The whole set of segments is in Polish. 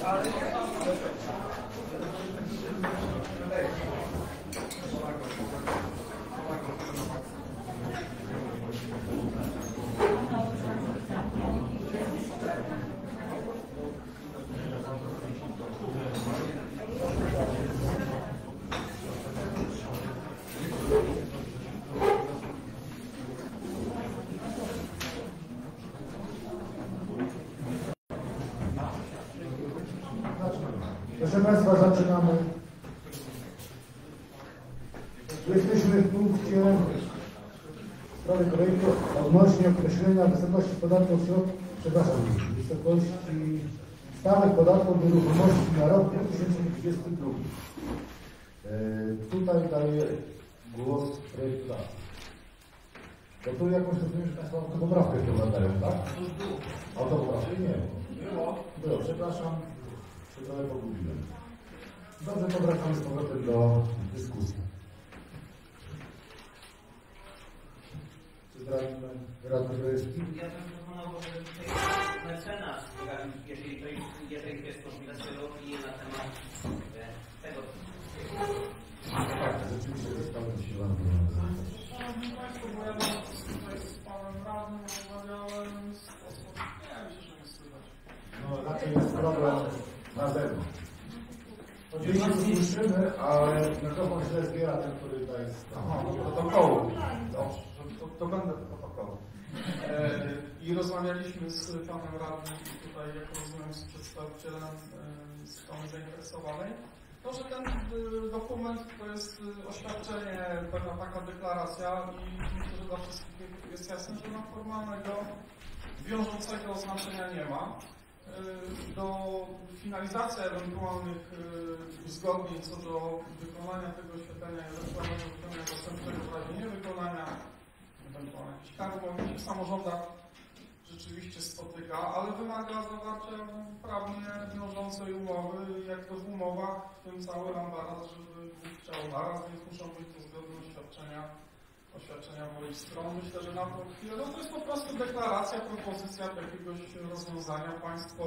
Proszę Państwa, zaczynamy. Jesteśmy w punkcie sprawy projektu odnośnie określenia wysokości podatku wysokości stawek podatku od nieruchomości na rok 2022. Tutaj daję głos projektodawcy. To tu jakąś rozumiem, że Państwo autopoprawkę wprowadzają, tak? Autopoprawkę nie było. Było, przepraszam. Trochę pogubiłem. Dobrze, powracamy z powrotem do dyskusji. Czy radny Grojewski? Ja bym proponował, że tutaj mecenas, jeżeli to jest możliwe, sobie opinię na temat tego. Tak, rzeczywiście to jest tam siła. Szanowni Państwo, bo ja tutaj z panem radnym rozmawiałem w sposób, nie wiem, że nie słychać. No, raczej jest problem na zewnątrz. Oczywiście słyszymy, ale mikrofon źle zbiera ten, który tutaj jest. Aha, do protokołu. Dobrze, to będę do protokołu. I rozmawialiśmy z panem radnym i tutaj, jak rozumiem, z przedstawicielem strony zainteresowanej. To, że ten dokument to jest oświadczenie, pewna taka deklaracja i myślę, że dla wszystkich jest jasne, że na formalnego, wiążącego znaczenia nie ma. Do finalizacji ewentualnych uzgodnień co do wykonania tego oświetlenia, ewentualnego wykonania zastępczego w razie niewykonania, ewentualnie jakichś kar, bo w samorządach rzeczywiście spotyka, ale wymaga zawarcia prawnie wiążącej umowy, jak to w umowach, w tym cały ambaraz, żeby Bóg chciał naraz, więc muszą być to zgodne oświadczenia moich stron. Myślę, że na tą chwilę, no to jest po prostu deklaracja, propozycja jakiegoś rozwiązania. Państwo,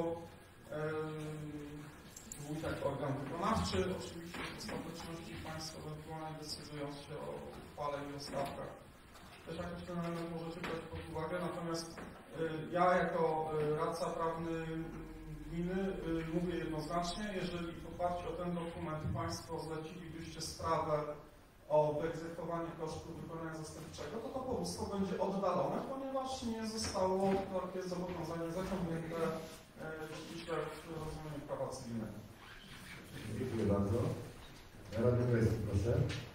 wójtek, organ wykonawczy, oczywiście w ostateczności Państwo ewentualnie decydując się o uchwale i o stawkach. Też jakoś ten element możecie brać pod uwagę, natomiast ja jako radca prawny gminy mówię jednoznacznie, jeżeli w oparciu o ten dokument Państwo zlecilibyście sprawę o wyegzekwowanie kosztów wykonania zastępczego, to powództwo będzie oddalone, ponieważ nie zostało takie zobowiązanie zaciągnięte ściśle w rozumieniu prawa cywilnego. Dziękuję bardzo. Radny Grojewski, proszę.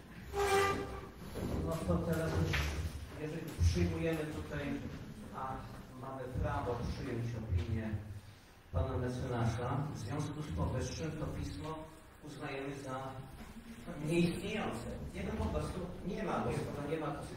No to teraz już, jeżeli przyjmujemy tutaj, a mamy prawo przyjąć opinię pana mecenasa, w związku z powyższym to pismo uznajemy za nieistniejące. Jego po prostu nie ma, bo skoro nie ma, to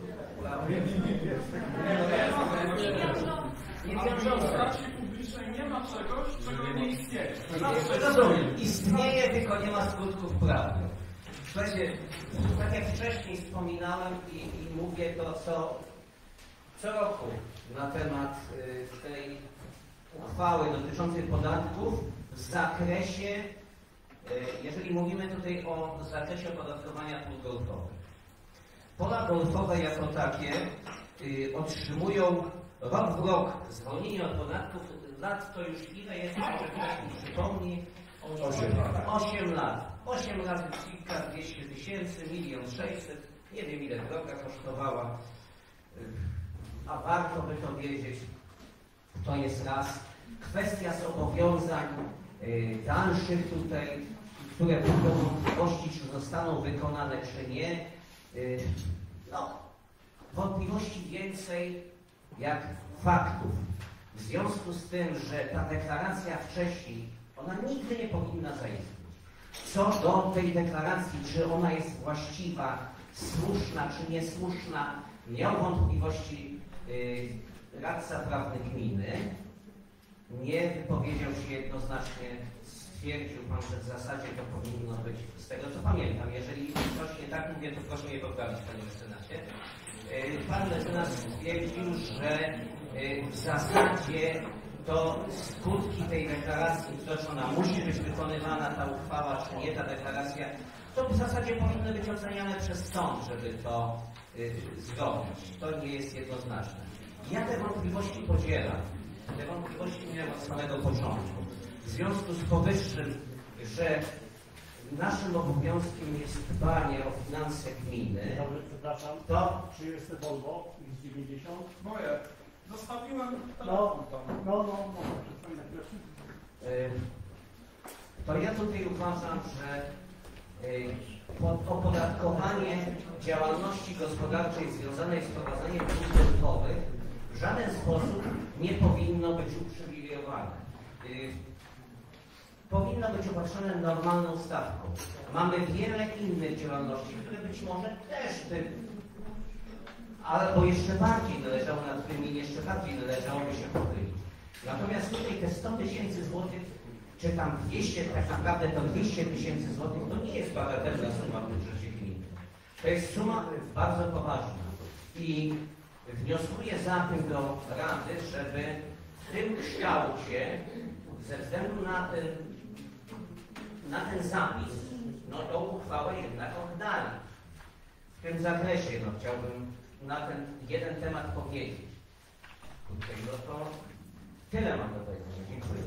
Nie w administracji publicznej nie ma czegoś, czego nie istnieje. Rozumiem. Istnieje, tylko nie ma skutków prawnych. Słuchajcie, tak jak wcześniej wspominałem i mówię to co roku na temat tej uchwały dotyczącej podatków w zakresie, jeżeli mówimy tutaj o zakresie opodatkowania pól golfowych. Pola golfowe jako takie otrzymują rok w rok zwolnienie od podatków. Lat to już ile jest, może ktoś mi przypomni? 8 lat. 8 razy kilka 200 tysięcy, 1 600 000, nie wiem ile droga kosztowała, a warto by to wiedzieć. To jest raz. Kwestia zobowiązań dalszych tutaj, które będą wątpliwości, czy zostaną wykonane, czy nie. No, wątpliwości więcej jak faktów. W związku z tym, że ta deklaracja wcześniej, ona nigdy nie powinna zaistnieć. Co do tej deklaracji, czy ona jest właściwa, słuszna, czy niesłuszna, miał wątpliwości radca prawny gminy. Nie wypowiedział się jednoznacznie, stwierdził pan, że w zasadzie to powinno być, z tego co pamiętam. Jeżeli coś nie tak mówię, to proszę mnie poprawić, panie mecenasie. Pan mecenas stwierdził, że w zasadzie to skutki tej deklaracji, to czy ona musi być wykonywana, ta uchwała, czy nie ta deklaracja, to w zasadzie powinny być oceniane przez sąd, żeby to zrobić. To nie jest jednoznaczne. Ja te wątpliwości podzielam. Te wątpliwości miałem od samego początku. W związku z powyższym, że naszym obowiązkiem jest dbanie o finanse gminy. Dobrze, przepraszam. To czy jest to Volvo X90? Moje. Zostawiłem No, telefon tam. to ja tutaj uważam, że opodatkowanie działalności gospodarczej związanej z prowadzeniem dróg gruntowych w żaden sposób nie powinno być uprzywilejowane. Powinno być opatrzone normalną stawką. Mamy wiele innych działalności, które być może też by, albo jeszcze bardziej należało, nad którymi jeszcze bardziej należałoby się pochylić. Natomiast tutaj te 100 000 złotych, czy tam 200, tak naprawdę to 200 000 złotych, to nie jest bagatelna suma w budżecie gminy. To jest suma bardzo poważna. I wnioskuję zatem do Rady, żeby w tym kształcie, ze względu na ten zapis, no tą uchwałę jednak oddali. W tym zakresie chciałbym na ten jeden temat powiedzieć. Tutaj, no to tyle mam do powiedzenia. Dziękuję.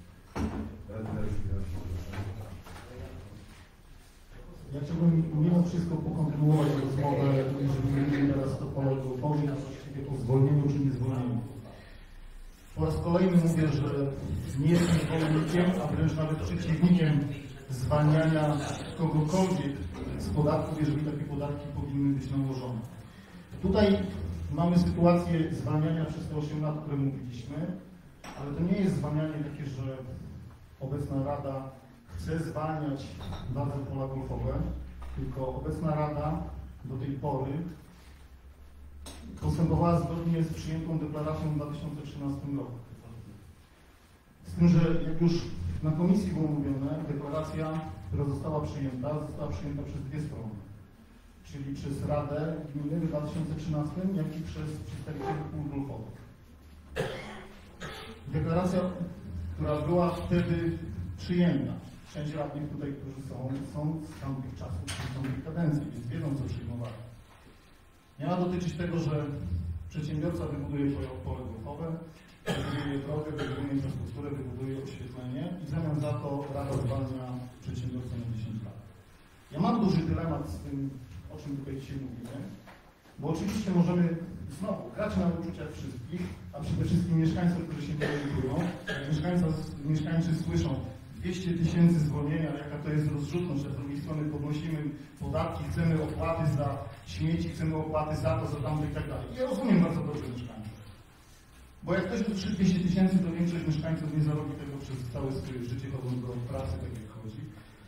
Ja chciałbym mimo wszystko pokontynuować rozmowę, jeżeli mówimy teraz to poległo na coś takiego zwolnieniu czy nie zwolnieniu. Po raz kolejny mówię, że nie jestem zwolennikiem, a wręcz nawet przeciwnikiem zwalniania kogokolwiek z podatków, jeżeli takie podatki powinny być nałożone. Tutaj mamy sytuację zwalniania przez te 8 lat, o którym mówiliśmy, ale to nie jest zwalnianie takie, że obecna Rada chce zwalniać władze pola golfowe, tylko obecna Rada do tej pory postępowała zgodnie z przyjętą deklaracją w 2013 roku. Z tym, że jak już na komisji było mówione, deklaracja, która została przyjęta przez dwie strony. Czyli przez Radę Gminy w 2013, jak i przez przedstawicieli kół golfowych. Deklaracja, która była wtedy przyjęta. Część radnych tutaj, którzy są z tamtych czasów, z tamtych kadencji, więc wiedzą, co przyjmowali. Miała dotyczyć tego, że przedsiębiorca wybuduje pole golfowe, wybuduje drogę, wybuduje infrastrukturę, wybuduje oświetlenie i w zamian za to Rada zwalnia przedsiębiorcę na 10 lat. Ja mam duży dylemat z tym, o czym tutaj dzisiaj mówimy, bo oczywiście możemy znowu grać na uczuciach wszystkich, a przede wszystkim mieszkańców, którzy się nie orientują. Mieszkańcy słyszą 200 000 zwolnienia, jaka to jest rozrzutność, a z drugiej strony podnosimy podatki, chcemy opłaty za śmieci, chcemy opłaty za to, za tamto i tak dalej. Ja rozumiem bardzo dobrze mieszkańców. Bo jak ktoś dotrze 200 000, to większość mieszkańców nie zarobi tego przez całe swoje życie, chodząc do pracy, tak jak chodzi.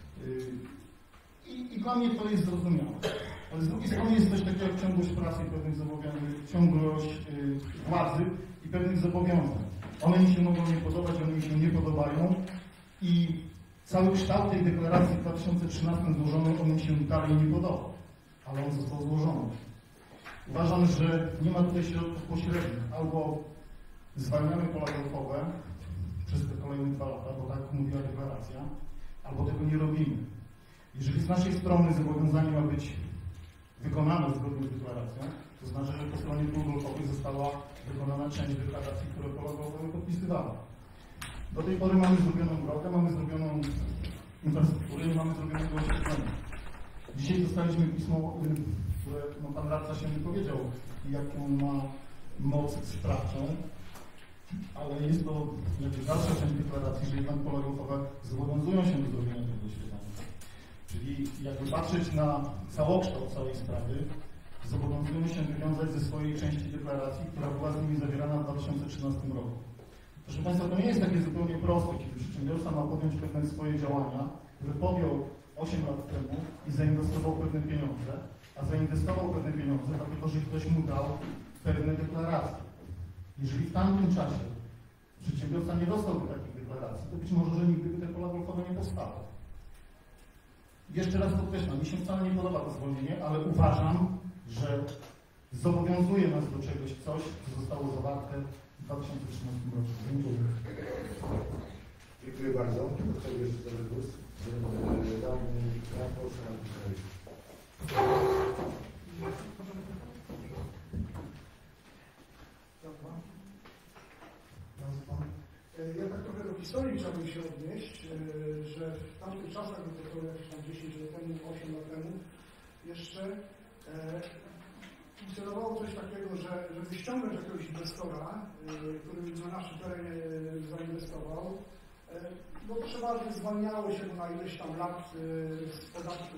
I dla mnie to jest zrozumiałe. Ale z drugiej strony jest coś takiego jak ciągłość pracy i pewnych zobowiązań, ciągłość władzy i pewnych zobowiązań. One mi się mogą nie podobać, one mi się nie podobają i cały kształt tej deklaracji w 2013 złożony, on mi się dalej nie podoba, ale on został złożony. Uważam, że nie ma tutaj środków pośrednich. Albo zwalniamy pola golfowe przez te kolejne 2 lata, bo tak mówiła deklaracja, albo tego nie robimy. Jeżeli z naszej strony zobowiązanie ma być wykonane zgodnie z deklaracją, to znaczy, że po stronie kół golfowych została wykonana część deklaracji, które pola golfowe podpisywały. Do tej pory mamy zrobioną drogę, mamy zrobioną infrastrukturę i mamy zrobioną oświetlenie. Dzisiaj dostaliśmy pismo, które pan radca się wypowiedział, jaką ma moc sprawczą, ale jest to jakby dalsza część deklaracji, że jednak pola golfowe zobowiązują się do zrobienia tego oświetlenia. Czyli jakby patrzeć na całokształt całej sprawy, zobowiązują się wywiązać ze swojej części deklaracji, która była z nimi zawierana w 2013 roku. Proszę Państwa, to nie jest takie zupełnie proste, kiedy przedsiębiorca ma podjąć pewne swoje działania, które podjął 8 lat temu i zainwestował pewne pieniądze, a zainwestował pewne pieniądze, dlatego że ktoś mu dał pewne deklaracje. Jeżeli w tamtym czasie przedsiębiorca nie dostałby takich deklaracji, to być może, że nigdy by te pola golfowe nie powstały. Jeszcze raz podkreślam, mi się wcale nie podoba to zwolnienie, ale uważam, że zobowiązuje nas do czegoś coś, co zostało zawarte w 2013 roku. Dziękuję. Dziękuję bardzo. Kto jeszcze dobry głos? Dam proszę na Andrzej. Ja tak trochę do historii chciałbym się odnieść, że w tamtych czasach, to jakieś tam 10 lat temu, 8 lat temu, jeszcze funkcjonowało coś takiego, że żeby ściągnąć jakiegoś inwestora, który na naszym terenie zainwestował, bo przeważnie zwalniało się na ileś tam lat z podatku.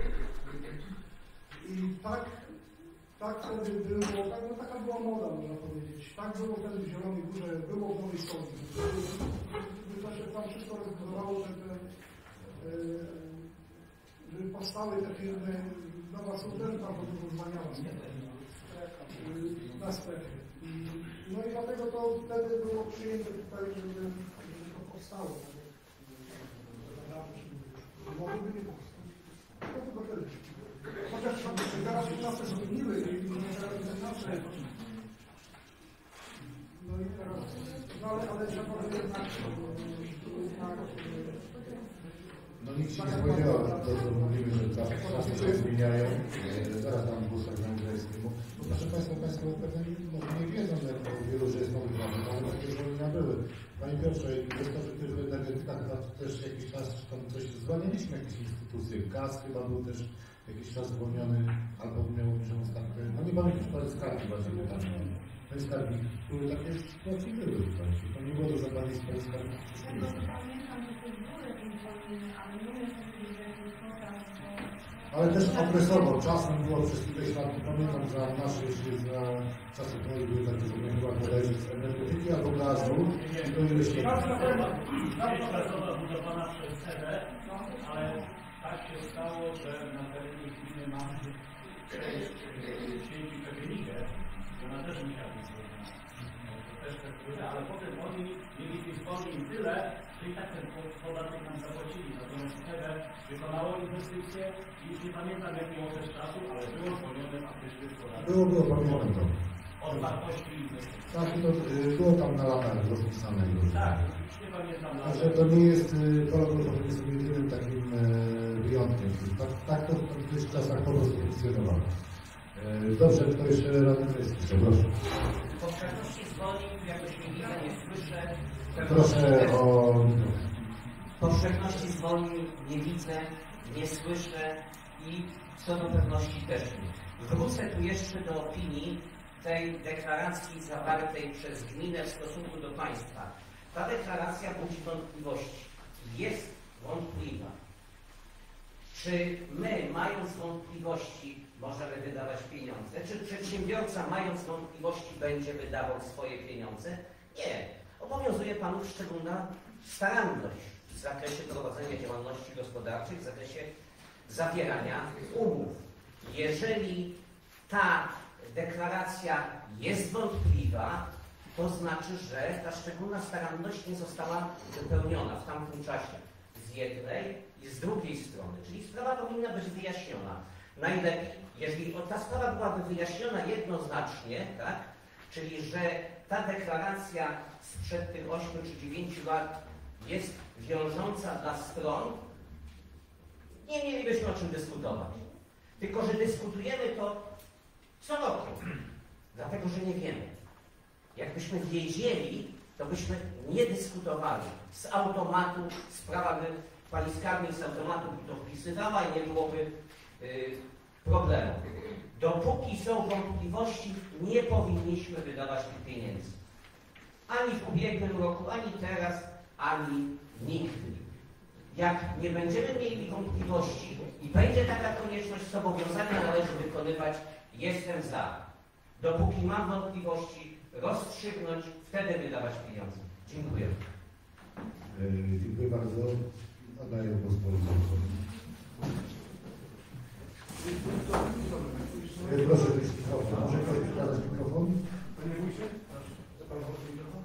I tak wtedy było, taka była moda, można powiedzieć. Tak było wtedy w Zielonej Górze, było w Nowej Soli. Gdy to się tam wszystko rozbudowało, żeby powstały te firmy, Nowa Sól też bardzo dużo zwalniała na strefie. No i dlatego to wtedy było przyjęte tutaj, żeby to powstało. Mogłoby nie powstać. To tylko tyle. Chociaż teraz się czasy zmieniły i teraz inaczej. No i teraz, ale trzeba jednak No nikt się nie spodziewał, to co mówimy, że czasy się zmieniają. Zaraz dam głos Andrzejskiemu. No proszę Państwa, Państwo pewnie może nie wiedzą, jak wielu, że jest nowy plan, ale takie zwolnienia były. Panie Piotrze, inwestorzy w energetykach też jakiś czas tam coś zwalnialiśmy, jakieś instytucje. Gaz chyba był też jakiś czas zwolniony, albo miał obniżoną stawkę. No nie pamiętam, ale skargi bardziej pytania. No i skargi, były takie sytuacje były tutaj. To nie było do zadania swojej skargi. Pamiętam, że to były jakieś zwolnienia, ale nie wiem, czy to jest jakiś pokaz. Ale też okresowo, czasem było przez ileś lat, pamiętam za nasze, za czasy, które były takie, że nie chyba bodajże z energetyki albo gazu, i to ileś lat. Gazowa budowana przez CEDE, ale tak się stało, że na terenie gminy mamy sieci PGNiG, ona też musiała być zrobiona. To też tak było, ale potem oni mieli tych zwolnień tyle, że i tak ten podatek nam zapłacili. Natomiast CEDE wykonało inwestycje i już nie pamiętam jaki okres czasu, ale było zwolnione faktycznie z podatku. Było, pamiętam to. Od wartości inwestycji. Tak, to było tam na latach rozpisane. Tak, już nie pamiętam. Także to nie jest, jest jedynym takim wyjątkiem. Tak to w tych czasach po prostu funkcjonowało. Dobrze, kto jeszcze radny jest? Proszę. Powszechności zwolnień jakoś nie widzę, nie słyszę. Proszę o... Powszechności zwolnień nie widzę, nie słyszę i co do pewności też nie. Wrócę tu jeszcze do opinii tej deklaracji zawartej przez gminę w stosunku do państwa. Ta deklaracja budzi wątpliwości. Jest wątpliwa. Czy my, mając wątpliwości, możemy wydawać pieniądze? Czy przedsiębiorca, mając wątpliwości, będzie wydawał swoje pieniądze? Nie. Obowiązuje panów szczególna staranność w zakresie prowadzenia działalności gospodarczej, w zakresie zawierania umów. Jeżeli ta deklaracja jest wątpliwa, to znaczy, że ta szczególna staranność nie została wypełniona w tamtym czasie z jednej i z drugiej strony. Czyli sprawa powinna być wyjaśniona. Najlepiej, jeżeli ta sprawa byłaby wyjaśniona jednoznacznie, tak, czyli że ta deklaracja sprzed tych 8 czy 9 lat jest wiążąca dla stron, nie mielibyśmy o czym dyskutować. Tylko że dyskutujemy to co roku, dlatego że nie wiemy. Jakbyśmy wiedzieli, to byśmy nie dyskutowali. Z automatu sprawa by pani skarbnik z automatu by to wpisywała i nie byłoby problemu. Dopóki są wątpliwości, nie powinniśmy wydawać tych pieniędzy. Ani w ubiegłym roku, ani teraz, ani nigdy. Jak nie będziemy mieli wątpliwości i będzie taka konieczność, zobowiązania należy wykonywać, jestem za. Dopóki mam wątpliwości, rozstrzygnąć, wtedy wydawać pieniądze. Dziękuję. Dziękuję bardzo. Oddaję głos panu. Proszę wyjść z mikrofonu. Może ktoś przekazać mikrofon? Panie Wójcie, chce Pan włączyć mikrofon?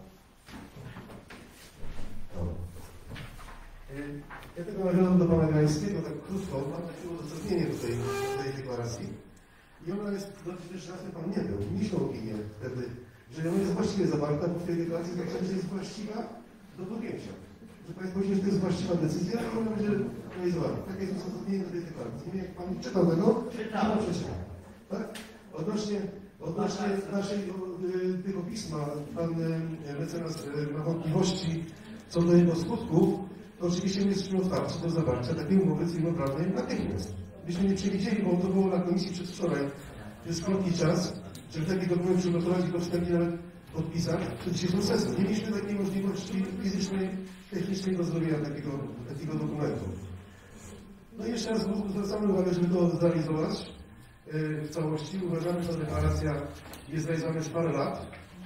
Ja tylko nawiązam do pana Grańskiego, tak krótko, mam takie uzasadnienie tej deklaracji. I ona jest dosyć raz, pan nie był, niższą opinię wtedy że ona jest właściwie zawarta w tej deklaracji, tak że jest właściwa do podjęcia. Że Państwo myślą, że to jest właściwa decyzja, a ona będzie realizowana. Takie jest uzasadnienie do tej deklaracji. Nie wiem, jak Pan czytał tego? Czytałem. Przeczytał. Tak? Odnośnie tego pisma, Pan mecenas ma wątpliwości co do jego skutków, to oczywiście my jesteśmy otwarci do zawarcia takiej umowy cywilnoprawnej natychmiast. Myśmy nie przewidzieli, bo to było na komisji przedwczoraj, to jest krótki czas, żeby taki dokument przygotować i go wstępnie nawet podpisać przed dzisiejszym procesem. Nie mieliśmy takiej możliwości fizycznej, technicznej do zrobienia takiego dokumentu. No i jeszcze raz zwracamy uwagę, żeby to zrealizować w całości. Uważamy, że ta deklaracja jest realizowana już parę lat.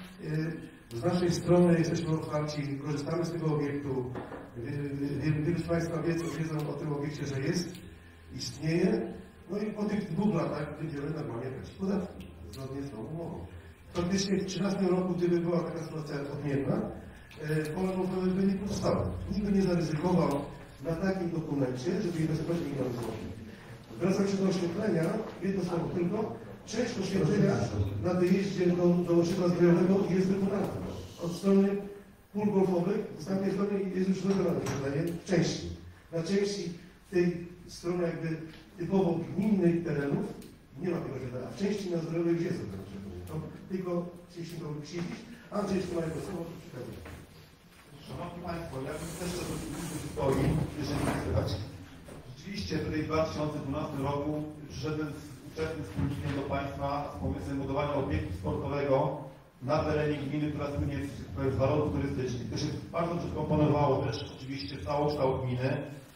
Z naszej strony jesteśmy otwarci, korzystamy z tego obiektu. Wielu z Państwa wiedzą o tym obiekcie, że jest, istnieje. No i po tych 2 latach będziemy normalnie płacić podatki, zgodnie z tą umową. Faktycznie w 2013 roku, gdyby była taka sytuacja odmienna, pole mocowe by nie powstało. Nikt by nie zaryzykował na takim dokumencie, żeby inwestować w milion złotych. Wracam się do oświetlenia, jedno słowo tylko. Część oświetlenia na dojeździe do osiedla zbrojowego jest wykonana. Od strony pól golfowych, z tamtej strony jest już wykonane oświetlenie w części. Na części tej strony jakby typowo gminnych terenów nie ma tego oświetlenia. W części na zdrowej już jest to oświetlenie. To tylko chcieliśmy to wykrzywić. Andrzej, jeśli ma jedno słowo, to przekazuję. Szanowni Państwo, ja bym też do historii, jeżeli nie słychać. Rzeczywiście tutaj w 2012 roku przyszedłem z ówczesnym wspólnikiem do Państwa z pomysłem budowania obiektu sportowego na terenie gminy, która słynie z walorów turystycznych. To się bardzo przekomponowało też oczywiście w całokształt gminy.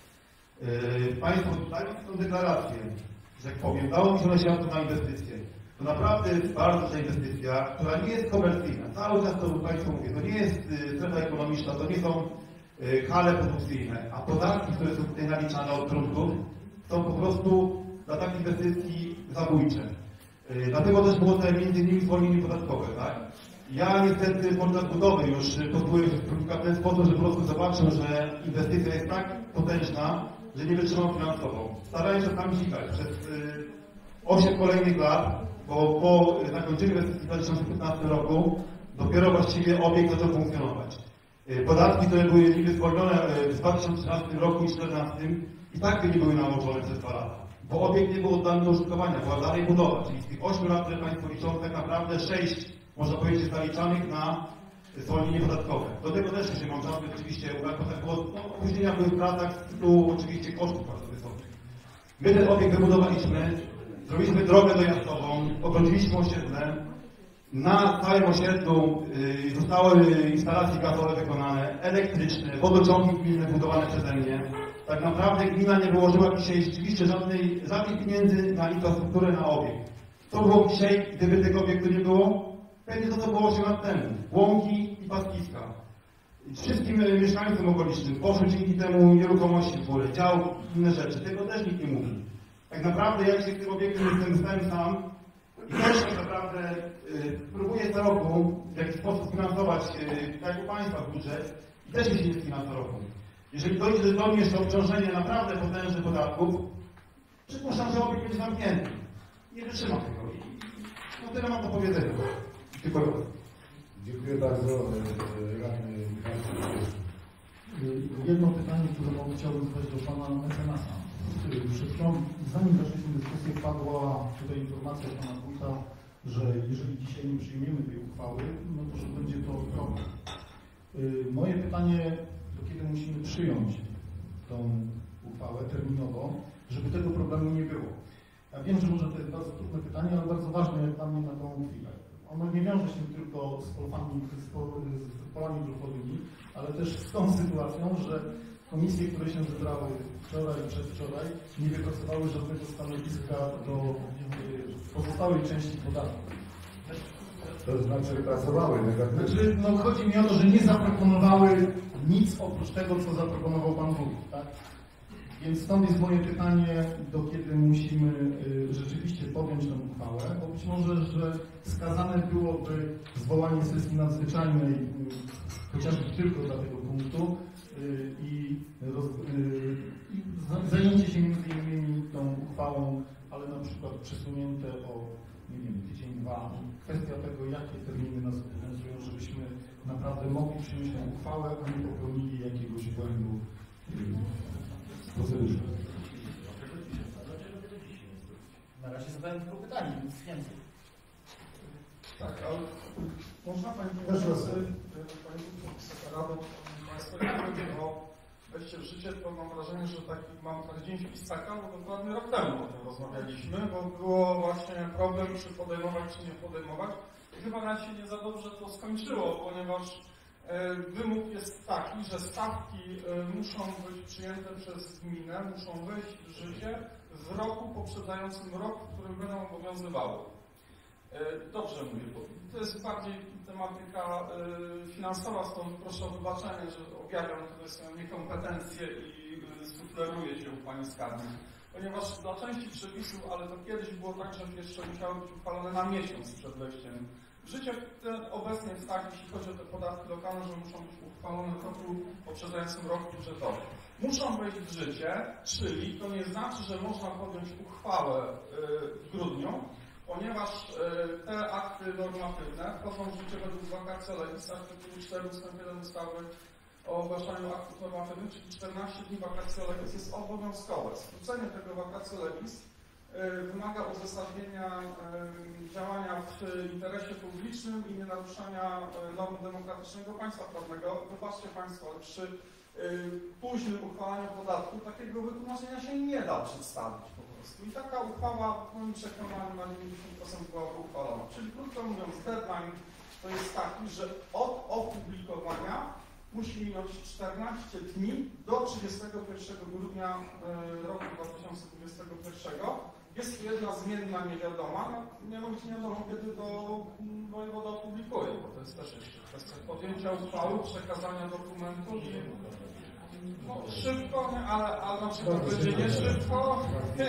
Państwo tutaj tą deklarację, że jak powiem, dało mi się na inwestycje. To naprawdę jest bardzo duża inwestycja, która nie jest komercyjna. Cały czas to Państwu mówię, to nie jest strefa ekonomiczna, to nie są hale produkcyjne, a podatki, które są tutaj naliczane od gruntów, są po prostu dla takich inwestycji zabójcze. Dlatego też było tutaj między innymi zwolnienie podatkowe, tak? Ja niestety podczas budowy już pozbyłem się w ten sposób, że po prostu zobaczył, że inwestycja jest tak potężna, że nie wytrzymam finansowo. Starałem się tam dźwigać przez 8 kolejnych lat, bo po zakończeniu inwestycji w 2015 roku dopiero właściwie obiekt zaczął funkcjonować. Podatki, które były niby zwolnione w 2013 roku i 2014 i tak by nie były nałożone przez 2 lata, bo obiekt nie był oddany do użytkowania, była dalej budowa, czyli z tych 8 lat, które Państwo liczą, tak naprawdę 6, można powiedzieć, zaliczanych na zwolnienie podatkowe. Do tego też jeszcze mam żadnych oczywiście uwag, bo opóźnienia były w pracach z tytułu oczywiście kosztów bardzo wysokich. My ten obiekt wybudowaliśmy, zrobiliśmy drogę dojazdową, ogrodziliśmy osiedle. Na całym osiedlu zostały instalacje gazowe wykonane, elektryczne, wodociągi gminne budowane przeze mnie. Tak naprawdę gmina nie wyłożyła dzisiaj rzeczywiście żadnych pieniędzy na infrastrukturę, na obiekt. Co było dzisiaj, gdyby tego obiektu nie było? Pewnie to, co było 8 lat temu. Łąki i pastwiska. Wszystkim mieszkańcom okolicznym poszły dzięki temu nieruchomości w górę, dział, inne rzeczy. Tego też nikt nie mówi. Tak naprawdę ja się w tym obiekcie jestem sam i też tak naprawdę próbuję co roku w jakiś sposób finansować jako państwa budżet i też jeśli jest finansować roku. Jeżeli dojdzie do mnie jeszcze obciążenie naprawdę potężnych podatków, przypuszczam, że obiekt będzie zamknięty. Nie wytrzymam tego. No tyle mam do powiedzenia. Dziękuję. Dziękuję bardzo. Radny Michał. Jedno pytanie, które chciałbym zadać do Pana mecenasa. Przed chwilą, zanim zaczęliśmy dyskusję, padła tutaj informacja od Pana Wójta, że jeżeli dzisiaj nie przyjmiemy tej uchwały, no to że będzie to problem. Moje pytanie, to kiedy musimy przyjąć tą uchwałę terminowo, żeby tego problemu nie było? Ja wiem, że może to jest bardzo trudne pytanie, ale bardzo ważne jak dla mnie na tą chwilę. Ono nie wiąże się tylko z polami golfowymi, ale też z tą sytuacją, że komisje, które się zebrały wczoraj i przedwczoraj, nie wypracowały żadnego stanowiska do pozostałej części podatku. To znaczy pracowały negatywnie. Znaczy, no chodzi mi o to, że nie zaproponowały nic oprócz tego, co zaproponował Pan Wójt, tak? Więc stąd jest moje pytanie, do kiedy musimy rzeczywiście podjąć tę uchwałę, bo być może, że wskazane byłoby zwołanie sesji nadzwyczajnej, chociażby tylko dla tego punktu i zajęcie się między innymi tą uchwałą, ale na przykład przesunięte o nie wiem, tydzień, dwa. Kwestia tego, jakie terminy nas obowiązują, żebyśmy naprawdę mogli przyjąć tę uchwałę, a nie popełnili jakiegoś błędu w procedurze. Na razie zadałem tylko pytanie, nic więcej. Tak, ale można Pani Proszę Rado, Państwo, jak chodzi o wejście w życie, to mam wrażenie, że taki dzień wpisaka, bo dokładnie rok temu o tym rozmawialiśmy, bo było właśnie problem, czy podejmować, czy nie podejmować. I chyba nam się nie za dobrze to skończyło, ponieważ wymóg jest taki, że stawki muszą być przyjęte przez gminę, muszą wejść w życie w roku poprzedzającym rok, w którym będą obowiązywały. Dobrze mówię, bo to jest bardziej tematyka finansowa, stąd proszę o wybaczenie, że objawiam tutaj swoją niekompetencję i sufleruję się u Pani Skarbnik. Ponieważ dla części przepisów, ale to kiedyś było tak, że jeszcze musiały być uchwalone na miesiąc przed wejściem w życie. Obecnie jest tak, jeśli chodzi o te podatki lokalne, że muszą być uchwalone w roku poprzedzającym roku budżetowy. Muszą wejść w życie, czyli to nie znaczy, że można podjąć uchwałę w grudniu, ponieważ te akty normatywne wchodzą w życie według vacatio legis, artykułu 4 ust. 1 ustawy o ogłaszaniu aktów normatywnych, czyli 14 dni vacatio legis jest obowiązkowe. Skrócenie tego vacatio legis wymaga uzasadnienia działania w interesie publicznym i nienaruszania norm demokratycznego państwa prawnego. Wybaczcie Państwo, ale przy późnym uchwalaniu podatku takiego wytłumaczenia się nie da przedstawić po prostu. I taka uchwała w moim przekonaniu na 90% była uchwalona. Czyli krótko mówiąc, deadline to jest taki, że od opublikowania musi minąć 14 dni do 31 grudnia roku 2021. Jest jedna zmienna niewiadoma, mianowicie nie wiadomo, kiedy to wojewoda opublikuje, bo to jest też jeszcze kwestia podjęcia uchwały, przekazania dokumentu i szybko, ale na przykład będzie nie szybko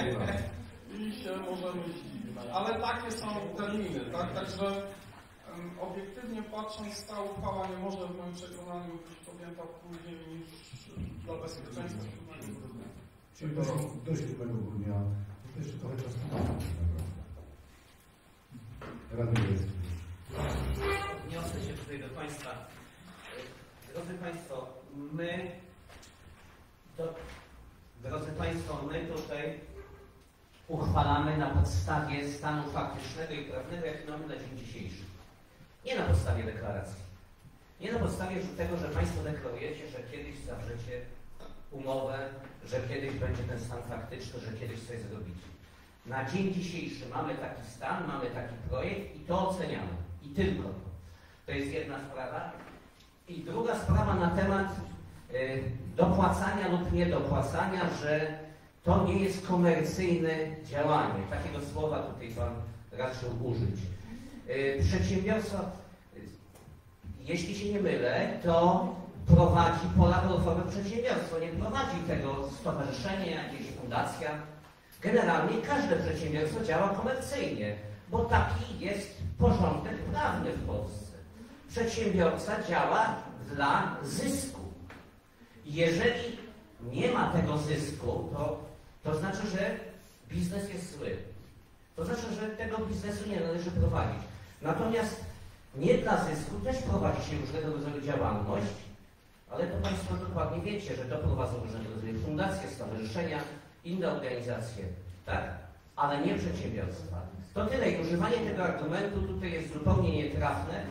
i się możemy zdziwić. Ale takie są terminy, tak? Także obiektywnie patrząc, ta uchwała nie może w moim przekonaniu być podjęta później niż dla bezpieczeństwa 7 grudnia. Czyli do 7 grudnia. To jeszcze trochę czasu. Radny jest. Odniosę się tutaj do Państwa. Drodzy Państwo, my tutaj uchwalamy na podstawie stanu faktycznego i prawnego, jaki mamy na dzień dzisiejszy. Nie na podstawie deklaracji. Nie na podstawie tego, że Państwo deklarujecie, że kiedyś zawrzecie umowę, że kiedyś będzie ten stan faktyczny, że kiedyś coś zrobicie. Na dzień dzisiejszy mamy taki stan, mamy taki projekt i to oceniamy. I tylko to. To jest jedna sprawa. I druga sprawa na temat dopłacania lub niedopłacania, że to nie jest komercyjne działanie. Takiego słowa tutaj Pan raczył użyć. Przedsiębiorstwo, jeśli się nie mylę, to prowadzi pola golfowe przedsiębiorstwo. Nie prowadzi tego stowarzyszenie, jakieś fundacja. Generalnie każde przedsiębiorstwo działa komercyjnie, bo taki jest porządek prawny w Polsce. Przedsiębiorca działa dla zysku. Jeżeli nie ma tego zysku, to znaczy, że biznes jest zły. To znaczy, że tego biznesu nie należy prowadzić. Natomiast nie dla zysku też prowadzi się różnego rodzaju działalność, ale to Państwo dokładnie wiecie, że to prowadzą różnego rodzaju fundacje, stowarzyszenia, inne organizacje, tak? Ale nie przedsiębiorstwa. To tyle i używanie tego argumentu tutaj jest zupełnie nietrafne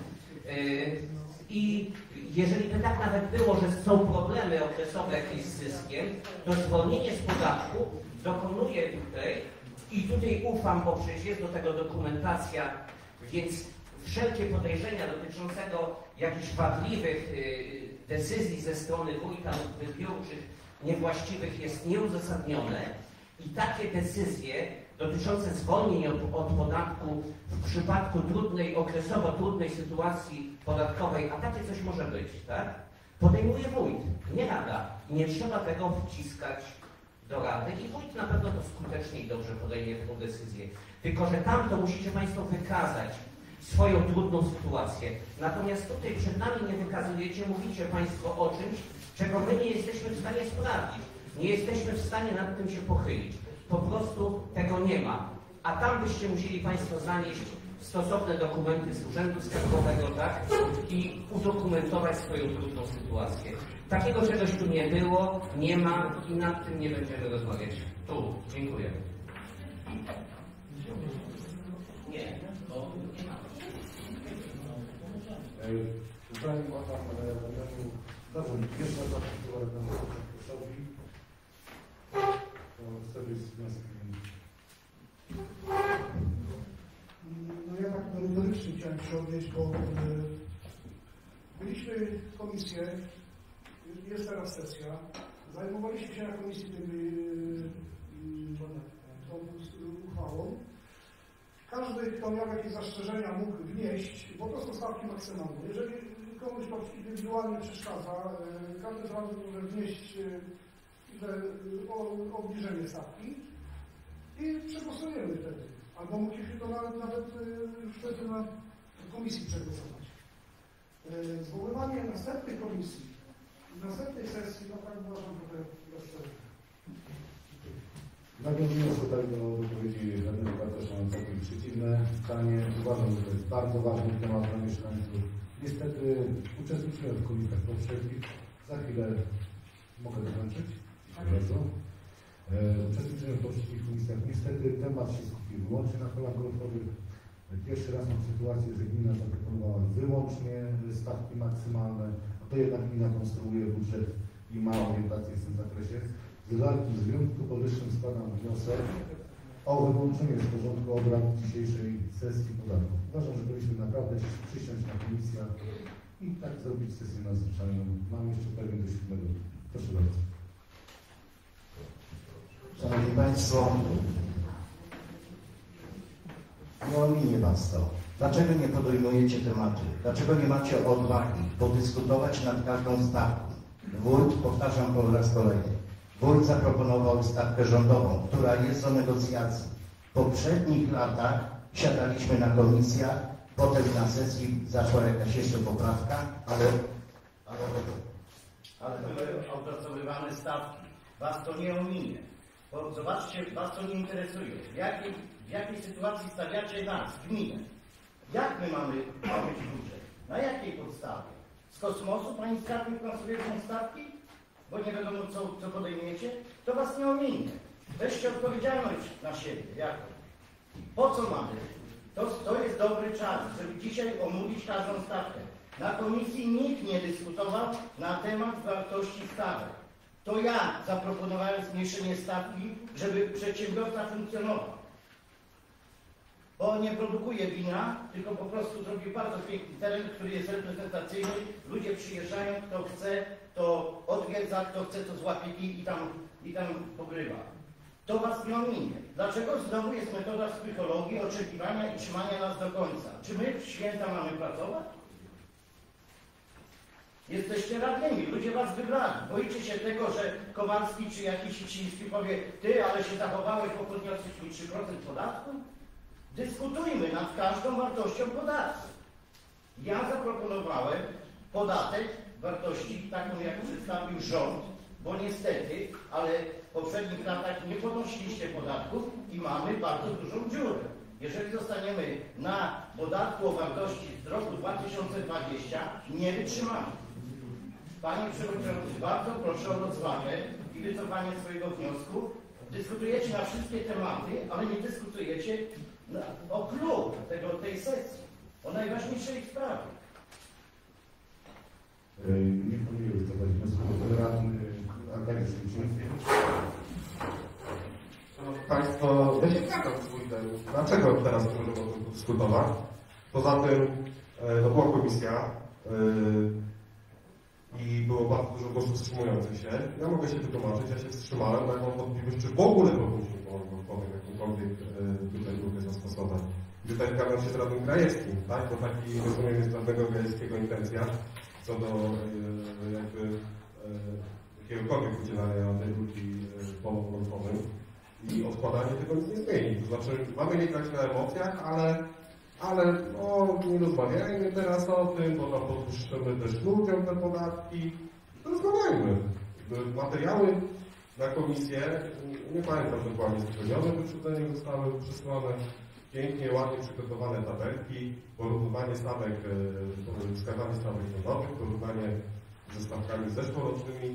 i jeżeli by tak nawet było, że są problemy okresowe jakieś z zyskiem, to zwolnienie z podatku dokonuje tutaj ufam, bo przecież jest do tego dokumentacja, więc wszelkie podejrzenia dotyczącego jakichś wadliwych decyzji ze strony wójta lub wybiórczych niewłaściwych jest nieuzasadnione i takie decyzje dotyczące zwolnień od podatku w przypadku okresowo trudnej sytuacji podatkowej, a takie coś może być, tak? Podejmuje wójt, nie rada. I nie trzeba tego wciskać do rady i wójt na pewno to skutecznie i dobrze podejmie taką decyzję. Tylko że tam to musicie Państwo wykazać swoją trudną sytuację. Natomiast tutaj przed nami nie wykazujecie, mówicie Państwo o czymś, czego my nie jesteśmy w stanie sprawdzić. Nie jesteśmy w stanie nad tym się pochylić. Po prostu tego nie ma. a tam byście musieli Państwo zanieść stosowne dokumenty z Urzędu Skarbowego, tak? I udokumentować swoją trudną sytuację. Takiego czegoś tu nie było, nie ma i nad tym nie będziemy rozmawiać. Tu. Dziękuję. Nie, bo nie ma. Zanim oddam panu zarząd, pierwsza rzecz, która nam robi, to chcę być z wnioskiem. No ja tak merytorycznie chciałem się odnieść, bo byliśmy w komisji, jest teraz sesja, zajmowaliśmy się na komisji tą uchwałą. Każdy, kto miał jakieś zastrzeżenia, mógł wnieść, bo to są stawki maksymalne. Jeżeli komuś to indywidualnie przeszkadza, każdy z Was może wnieść obniżenie stawki i przegłosujemy wtedy. Albo mogliśmy to nawet wtedy na komisji przegłosować. Zwoływanie następnej komisji, następnej sesji, no tak uważam trochę bezsensowne. Nawiązując tutaj do wypowiedzi radnego Bartosza, mam takie przeciwne zdanie. Uważam, że to jest bardzo ważny temat dla mieszkańców. Niestety uczestniczyłem w komisjach poprzednich. Za chwilę mogę dokończyć. Uczestniczyłem w poprzednich komisjach. Niestety temat się skupił wyłącznie na polach golfowych. Pierwszy raz mam sytuację, że gmina zaproponowała wyłącznie stawki maksymalne. To jednak gmina konstruuje budżet i ma orientację w tym zakresie. W związku powyższym składam wniosek o wyłączenie z porządku obrad dzisiejszej sesji podatków. Uważam, że powinniśmy naprawdę przysiąść na komisję i tak zrobić sesję nadzwyczajną. Mam jeszcze pewien do 7. Proszę bardzo. Szanowni Państwo, nie ominie Was to. Dlaczego nie podejmujecie tematu? Dlaczego nie macie odwagi podyskutować nad każdą stawką? Wójt, powtarzam po raz kolejny, wójt zaproponował stawkę rządową, która jest do negocjacji. W poprzednich latach siadaliśmy na komisjach, potem na sesji zaszła jakaś jeszcze poprawka, ale były opracowywane stawki. Was to nie ominie. Bo zobaczcie, Was to nie interesuje. W jakiej sytuacji stawiacie nas, gminę? Jak my mamy mieć budżet? Na jakiej podstawie? Z kosmosu Pani skarbnik konstruuje tą stawki? Bo nie wiadomo, co podejmiecie? To Was nie ominie. Weźcie odpowiedzialność na siebie. Jako. Po co mamy? To jest dobry czas, żeby dzisiaj omówić każdą stawkę. Na komisji nikt nie dyskutował na temat wartości stawek. To ja zaproponowałem zmniejszenie stawki, żeby przedsiębiorca funkcjonował. Bo nie produkuje wina, tylko po prostu zrobił bardzo piękny teren, który jest reprezentacyjny. Ludzie przyjeżdżają, kto chce, to odwiedza, kto chce, to złapie i tam pogrywa. To Was nie ominie. Dlaczego znowu jest metoda psychologii, oczekiwania i trzymania nas do końca? Czy my w święta mamy pracować? Jesteście radnymi, ludzie Was wybrali. Boicie się tego, że Kowalski czy jakiś Ciński powie, ty, ale się zachowałeś, bo podniosłeś mi 3% podatku? Dyskutujmy nad każdą wartością podatku. Ja zaproponowałem podatek wartości taką, jak przedstawił rząd, bo niestety, ale w poprzednich latach nie podnosiliście podatków i mamy bardzo dużą dziurę. Jeżeli zostaniemy na podatku o wartości z roku 2020, nie wytrzymamy. Panie Przewodniczący, bardzo proszę o rozwagę i wycofanie swojego wniosku. Dyskutujecie na wszystkie tematy, ale nie dyskutujecie o klucz tej sesji, o najważniejszej sprawie. Nie powinien wycofać wniosku, bo radny Arkadiusz Kuczyński. Szanowni Państwo, ja się zgadzam z wójtem. Dlaczego teraz nie możemy o tym dyskutować? Poza tym, to była komisja i było bardzo dużo głosów wstrzymujących się. Ja mogę się wytłumaczyć, ja się wstrzymałem, bo ja mam wątpliwość, czy w ogóle powinniśmy powiem jakąkolwiek tutaj grupę zastosować. I tutaj zgadzam się z radnym Krajewskim, tak? Bo taki rozumiem jest radnego Krajewskiego intencja co do jakby jakiegokolwiek udzielania tej ulgi polom golfowym i odkładanie tego nic nie zmieni. To znaczy mamy nie grać na emocjach, ale no, nie rozmawiajmy teraz o tym, bo tam podwyższymy też ludziom te podatki. Rozmawiajmy. Materiały na komisję, nie pamiętam dokładnie spełnione, wyprzedzenie zostały przesłane pięknie, ładnie przygotowane tabelki, porównywanie stawek, wskazanie stawek sądowych, porównanie ze stawkami zeszłorocznymi,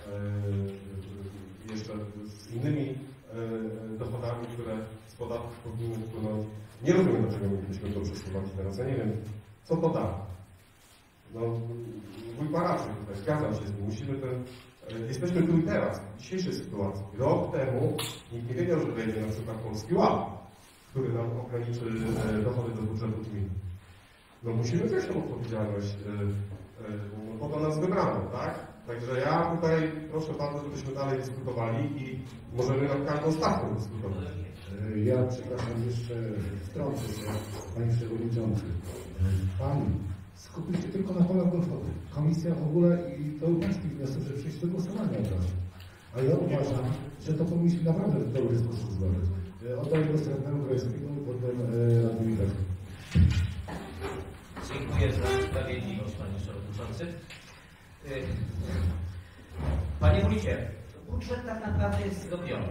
jeszcze z innymi dochodami, które z podatków powinny wpłynąć. Nie rozumiem, dlaczego mielibyśmy to przesuwać teraz. Ja nie wiem, co to da. No, mój paraczy tutaj, zgadzam się z nim. Musimy jesteśmy tu i teraz, w dzisiejszej sytuacji. Rok temu nikt nie wiedział, że wejdzie na przykład Polski Ład, który nam ograniczy dochody do budżetu gminy. No musimy wziąć tą odpowiedzialność, bo to nas wybrano, tak? Także ja tutaj proszę bardzo, żebyśmy dalej dyskutowali i możemy nad każdą stawką dyskutować. Ja przepraszam, jeszcze wtrącę się, Panie Przewodniczący. Pan skupił się tylko na polach golfowych. Komisja w ogóle i to pański wniosek, że przejść do głosowania od razu. A ja uważam, że to powinniśmy naprawdę w dobry sposób złożyć. Oddaję głos radnemu Grajskiego i potem radnemu Grajskiego. Dziękuję za sprawiedliwość, Panie Przewodniczący. Panie Wójcie, budżet tak naprawdę jest zrobiony.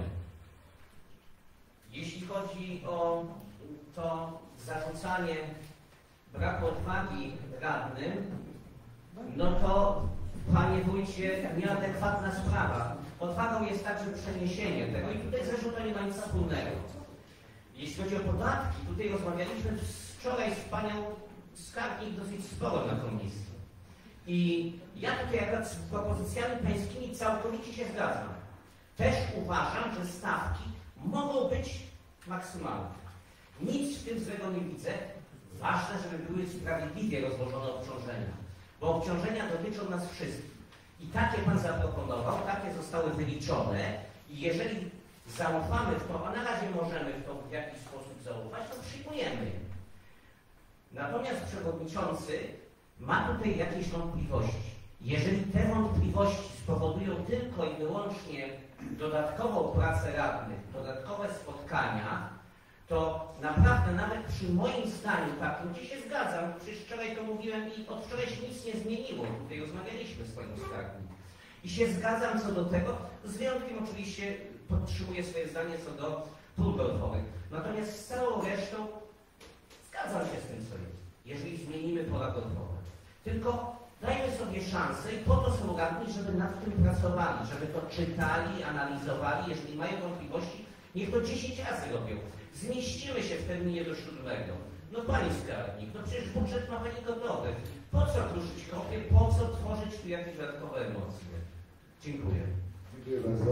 Jeśli chodzi o to zarzucanie braku odwagi radnym, no to, Panie Wójcie, nieadekwatna sprawa. Odwagą jest także przeniesienie tego i tutaj zresztą to nie ma nic wspólnego. Jeśli chodzi o podatki, tutaj rozmawialiśmy wczoraj z Panią Skarbnik dosyć sporo na komisji. I ja tutaj akurat z propozycjami pańskimi całkowicie się zgadzam. Też uważam, że stawki mogą być maksymalne. Nic w tym złego nie widzę. Ważne, żeby były sprawiedliwie rozłożone obciążenia. Bo obciążenia dotyczą nas wszystkich. I takie Pan zaproponował, takie zostały wyliczone. I jeżeli zaufamy w to, a na razie możemy w to w jakiś sposób zaufać, to przyjmujemy je. Natomiast Przewodniczący ma tutaj jakieś wątpliwości. Jeżeli te wątpliwości spowodują tylko i wyłącznie dodatkową pracę radnych, dodatkowe spotkania, to naprawdę nawet przy moim zdaniu takim, gdzie się zgadzam, przecież wczoraj to mówiłem i od wczoraj się nic nie zmieniło, tutaj rozmawialiśmy z Panią Skarbnik. I się zgadzam co do tego, z wyjątkiem oczywiście podtrzymuję swoje zdanie co do pól golfowych. Natomiast z całą resztą zgadzam się z tym, co jest, jeżeli zmienimy pola golfowe. Tylko dajmy sobie szansę i po to są radni, żeby nad tym pracowali, żeby to czytali, analizowali. Jeżeli mają wątpliwości, niech to 10 razy robią. Zmieścimy się w terminie do 7. No Pani Skarbnik, no przecież budżet ma Pani gotowy. Po co kruszyć kopię, po co tworzyć tu jakieś dodatkowe emocje? Dziękuję. Dziękuję bardzo.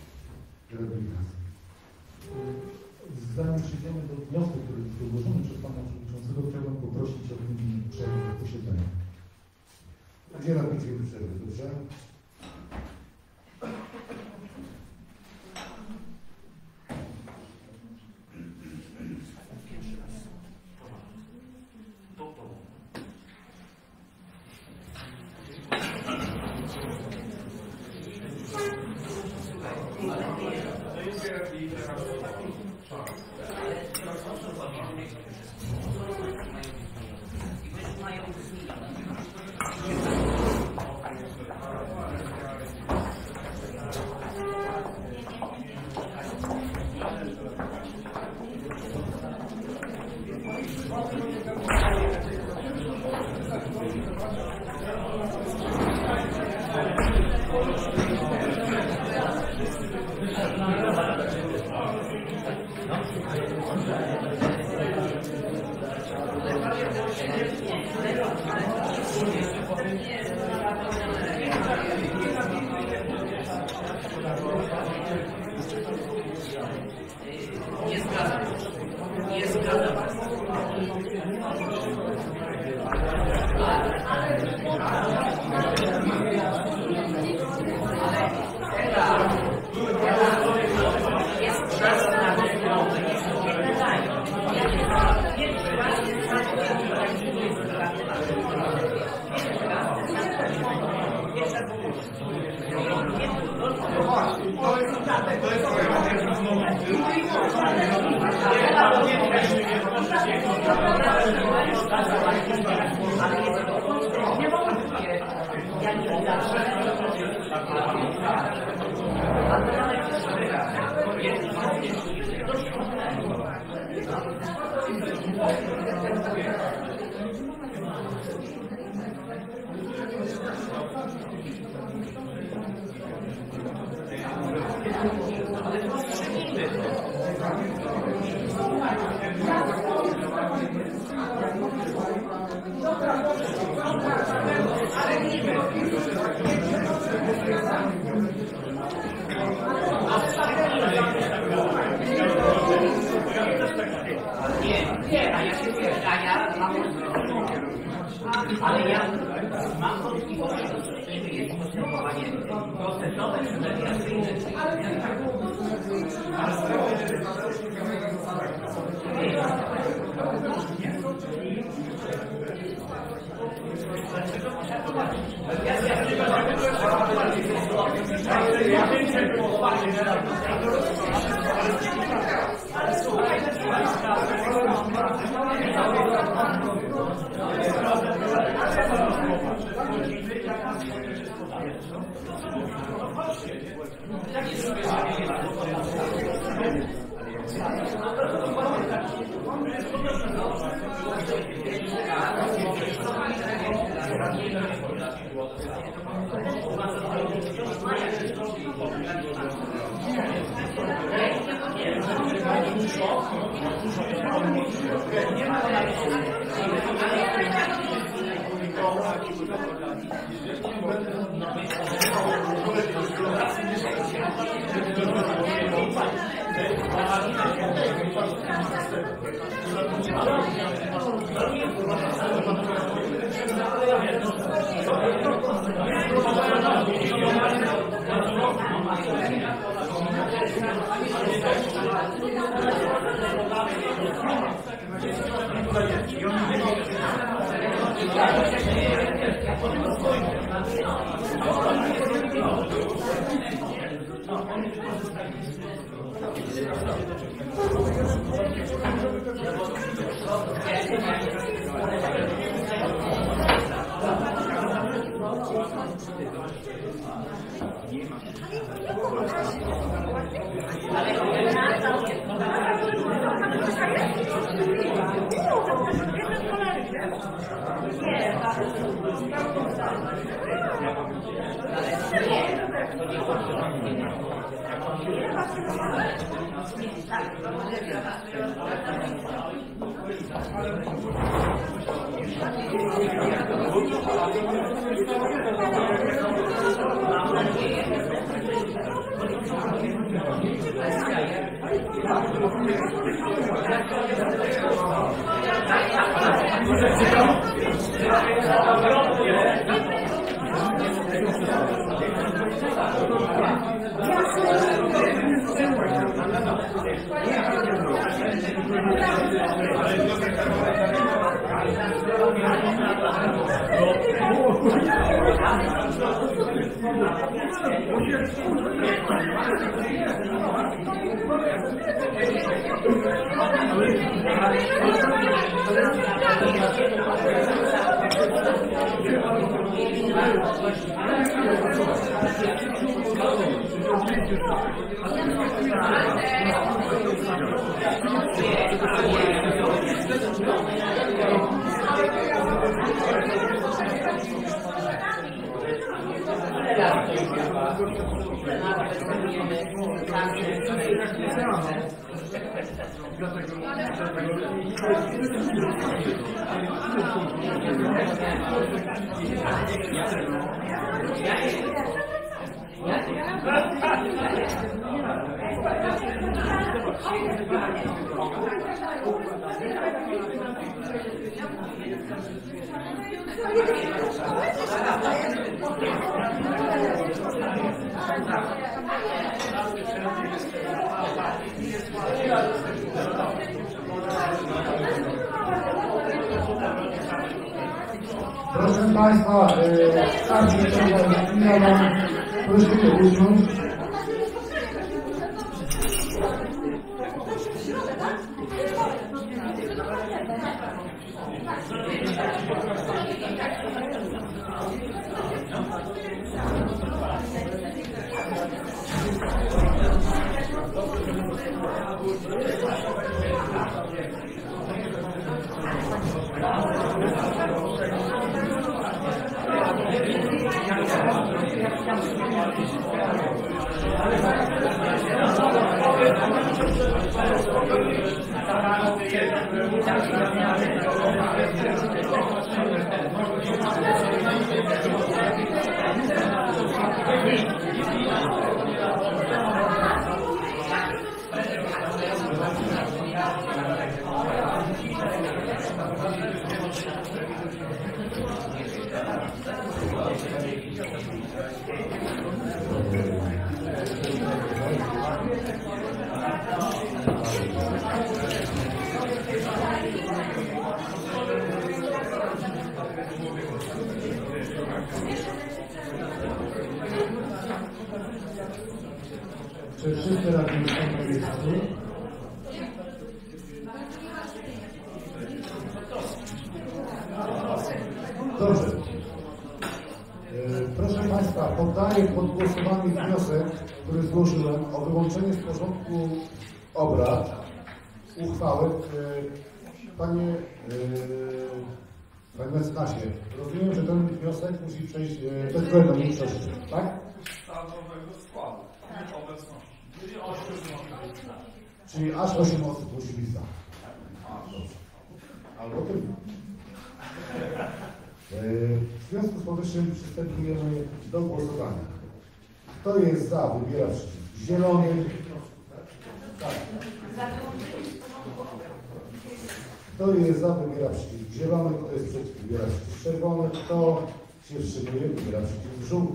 Zanim przejdziemy do wniosku, który jest zgłoszony przez Pana Przewodniczącego, chciałbym poprosić o przerwę posiedzenia. Gdzie robicie przerwę, dobrze? Ale Ale powstrzymijmy to. Nie, a ja się wiem, a ja mam... Ale ja mam wątpliwości, że jest postępowanie procesowe czy mediacyjne. Proszę Państwa, każdy trzeba prosimy usiąść. Czy wszyscy radni są na miejscu? Dobrze. Proszę Państwa, poddaję pod głosowanie wniosek, który złożyłem o wyłączenie z porządku obrad uchwały. Panie mecenasie, rozumiem, że ten wniosek musi przejść bezwzględną większością, tak? Stałego składu, obecności. Czyli aż 8 osób musi być za. Albo tylko. W związku z powyższym przystępujemy do głosowania. Kto jest za, wybiera przycisk zielony. Tak. Kto jest za, wybiera przycisk zielony. Kto jest przeciw, wybiera przycisk czerwony. Kto się wstrzymuje, wybiera przycisk żółty.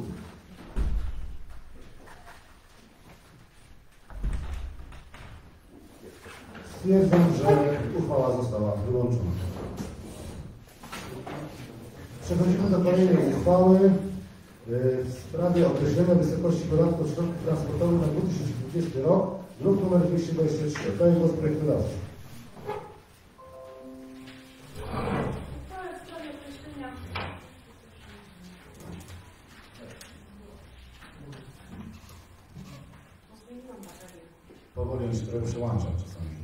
Stwierdzam, że uchwała została wyłączona. Przechodzimy do kolejnej uchwały w sprawie określenia wysokości podatku od środków transportowych na 2020 rok, druk nr 223. To jest głos projektodawcy. Powoli on się trochę przełączam czasami.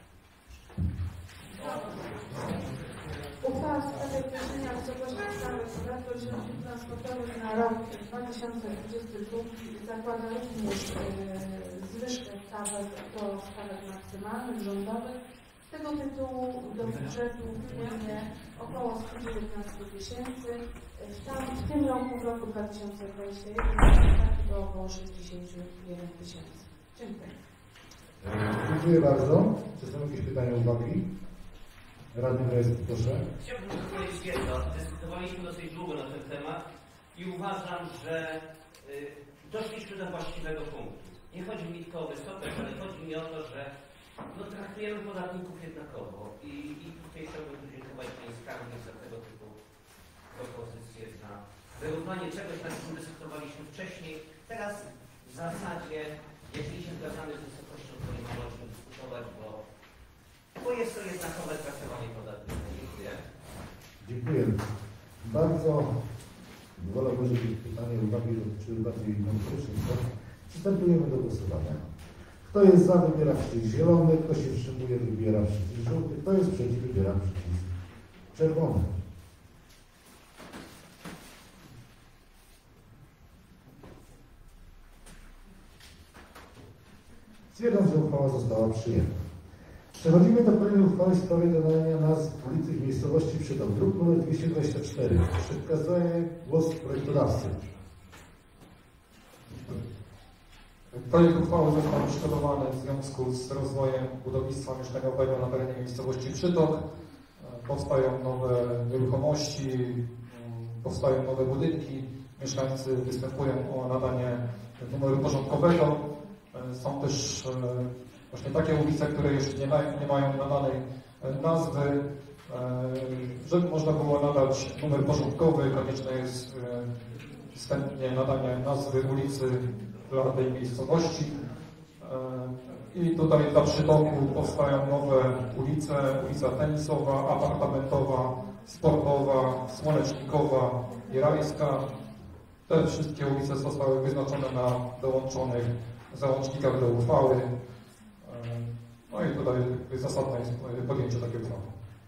Uchwała w sprawie określenia wysokości stałych podatku od środków transportowych na rok 2022 zakłada również zwyżkę stawek do stawek maksymalnych, rządowych. Z tego tytułu do budżetu wpłynie około 119 tysięcy. W tym roku, w roku 2021, do około 61 tysięcy. Dziękuję. Dziękuję bardzo. Czy są jakieś pytania, uwagi? Radny Rejestr, proszę. Chciałbym powiedzieć jedno. Dyskutowaliśmy dosyć długo na ten temat i uważam, że doszliśmy do właściwego punktu. Nie chodzi mi tylko o wysokość, ale chodzi mi o to, że traktujemy podatników jednakowo i tutaj chciałbym podziękować Pani Skarbnik za tego typu propozycje, za wyrównanie czegoś, nad czym dyskutowaliśmy wcześniej. Teraz w zasadzie, jeśli się zgadzamy z wysokością, to nie ma o czym dyskutować, bo jest to jednakowe traktowanie podatnika. Dziękuję. Dziękuję. Bardzo wolałbym, żeby pytanie uwagi dotyczyły bardziej merytorycznych. Przystępujemy do głosowania. Kto jest za, wybiera przycisk zielony. Kto się wstrzymuje, wybiera przycisk żółty. Kto jest przeciw, wybiera przycisk czerwony. Stwierdzam, że uchwała została przyjęta. Przechodzimy do kolejnej uchwały w sprawie dodania nazw ulicy w miejscowości Przytok, druk nr 224. Przekazuję głos projektodawcy. Projekt uchwały został przygotowany w związku z rozwojem budownictwa mieszkaniowego na terenie miejscowości Przytok. Powstają nowe nieruchomości, powstają nowe budynki. Mieszkańcy występują o nadanie numeru porządkowego. Są też właśnie takie ulice, które jeszcze nie mają nadanej nazwy. Żeby można było nadać numer porządkowy, konieczne jest wstępnie nadanie nazwy ulicy dla tej miejscowości. I tutaj dla Przytoku powstają nowe ulice, ulica Tenisowa, Apartamentowa, Sportowa, Słonecznikowa i Rajska. Te wszystkie ulice zostały wyznaczone na dołączonych załącznikach do uchwały. No i tutaj zasadne jest podjęcie takiej uchwały.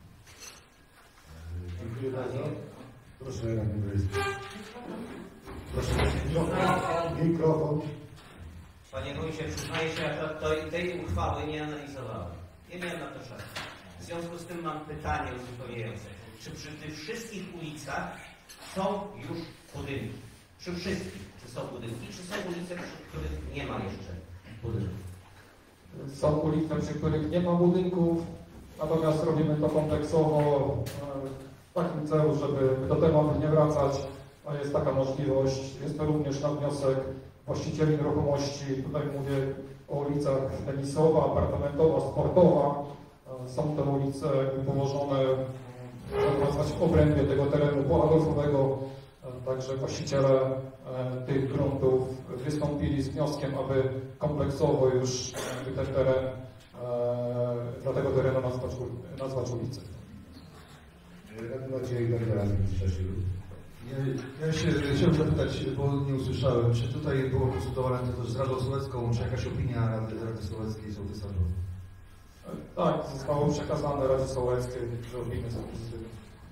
Dziękuję bardzo. Proszę, Radny Rejestr. Proszę, mikrofon. Panie Wójcie, przyznaję się, że tej uchwały nie analizowałem. Nie miałem na to czasu. W związku z tym mam pytanie uzupełniające. Czy przy tych wszystkich ulicach są już budynki? Przy wszystkich. Czy są budynki? Czy są ulice, przy których nie ma jeszcze budynków? Są ulice, przy których nie ma budynków, natomiast robimy to kompleksowo w takim celu, żeby do tematu nie wracać. Jest taka możliwość. Jest to również na wniosek właścicieli nieruchomości. Tutaj mówię o ulicach tenisowa, apartamentowa, sportowa. Są te ulice położone, można nazwać, w obrębie tego terenu pola-golfowego. Także właściciele tych gruntów wystąpili z wnioskiem, aby kompleksowo już ten teren, dla tego terenu nazwać ulicę. Radny Maciej Bergerazin z Szczecin. Ja się chciałem zapytać, bo nie usłyszałem, czy tutaj było konsultowane to z Radą Sołecką, czy jakaś opinia Rady Sołeckiej sołtysa? Tak, zostało przekazane Radzie Sołeckiej, że opinie są pozytywne.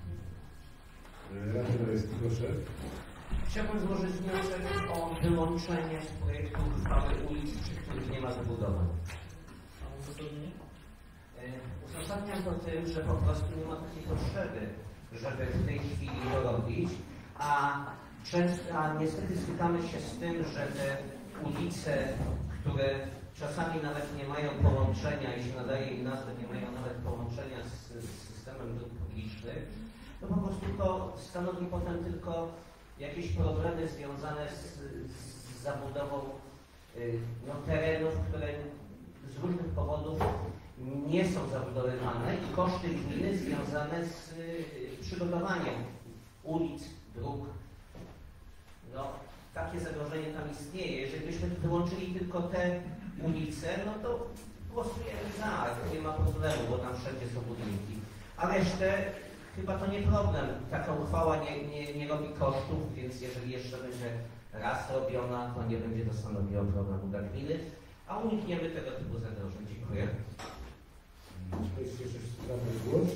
Radny Rejski, proszę. Chciałbym złożyć wniosek o wyłączenie z projektu uchwały ulic, przy których nie ma zabudowań. Uzasadniam to tym, że po prostu nie ma takiej potrzeby, żeby w tej chwili to robić, a niestety stykamy się z tym, że te ulice, które czasami nawet nie mają połączenia, jeśli nadaje im nazwę, nie mają nawet połączenia z systemem dróg publicznych, to po prostu to stanowi potem tylko jakieś problemy związane z zabudową terenów, które z różnych powodów nie są zabudowywane i koszty gminy związane z przygotowaniem ulic, dróg. No, takie zagrożenie tam istnieje. Jeżeli byśmy wyłączyli tylko te ulice, no to głosujemy za, nie ma problemu, bo tam wszędzie są budynki. A resztę chyba to nie problem. Taka uchwała nie robi kosztów, więc jeżeli jeszcze będzie raz robiona, to nie będzie to stanowiło problemu dla gminy, a unikniemy tego typu zagrożeń. Dziękuję. Czy jest jeszcze sprawny głos?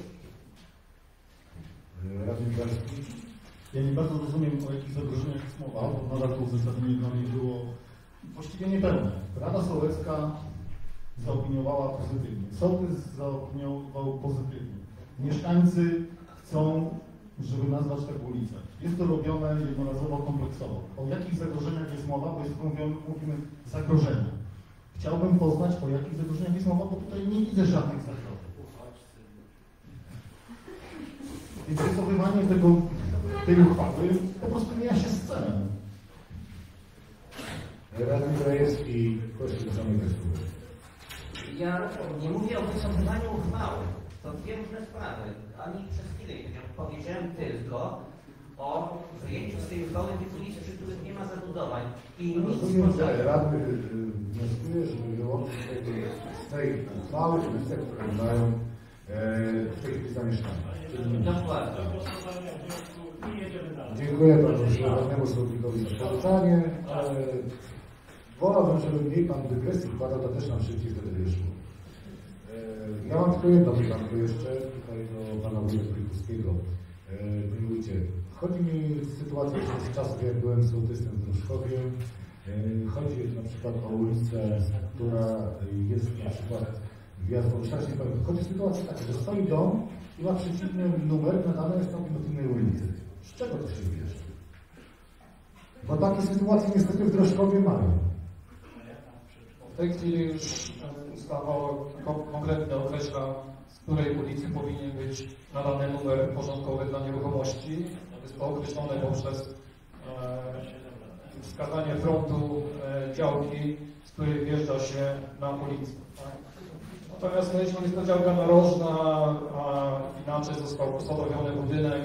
Radny Barski. Ja nie bardzo rozumiem, o jakich zagrożeniach jest mowa, bo nadal to uzasadnienie dla mnie było właściwie niepełne. Rada Sołecka zaopiniowała pozytywnie. Sołtys zaopiniował pozytywnie. Mieszkańcy chcą, żeby nazwać tę ulicę. Jest to robione jednorazowo, kompleksowo. O jakich zagrożeniach jest mowa, bo jest to mówimy zagrożenia. Chciałbym poznać, o jakich zagrożeniach jest mowa, bo tutaj nie widzę żadnych zagrożeń. Więc wycofywanie tej uchwały po prostu mija się z celem. Radny Krajewski, proszę do samej tekstury. Ja nie mówię o wycofywaniu uchwały. To dwie różne sprawy. Ani przez chwilę nie powiedziałem tylko o wyjęciu z tej uchwały tych ulic, przy których nie ma zabudowań. I nic rozumiem, że radny wnioskuje, żeby wyłączyć z tej uchwały ulice, które mają w tej chwili zamieszkane. Dokładnie. Dziękuję panu radnemu Słowikowi za przerzucanie, ale wolałbym, żeby mniej pan dygresji wkładał, to też nam szybciej wtedy wyszło. Ja mam tylko jedno pytanko jeszcze tutaj do pana wójta Trójkowskiego. Pilnujcie. Chodzi mi o sytuację z czasów, jak byłem sołtysem w Druszkowie. Chodzi na przykład o ulicę, która jest na przykład wjazd strasznie powiem. Chodzi o sytuację taką, że stoi dom i ma przeciwny numer nadany jest tam do innej ulicy. Z czego to się bierze? Bo takie sytuacje niestety w Droszkowie mają. W tej chwili już ustawa konkretnie określa, z której ulicy powinien być nadany numer porządkowy dla nieruchomości. Jest to określone poprzez wskazanie frontu działki, z której wjeżdża się na ulicę. Natomiast jeśli jest to działka narożna, a inaczej został posadowiony budynek,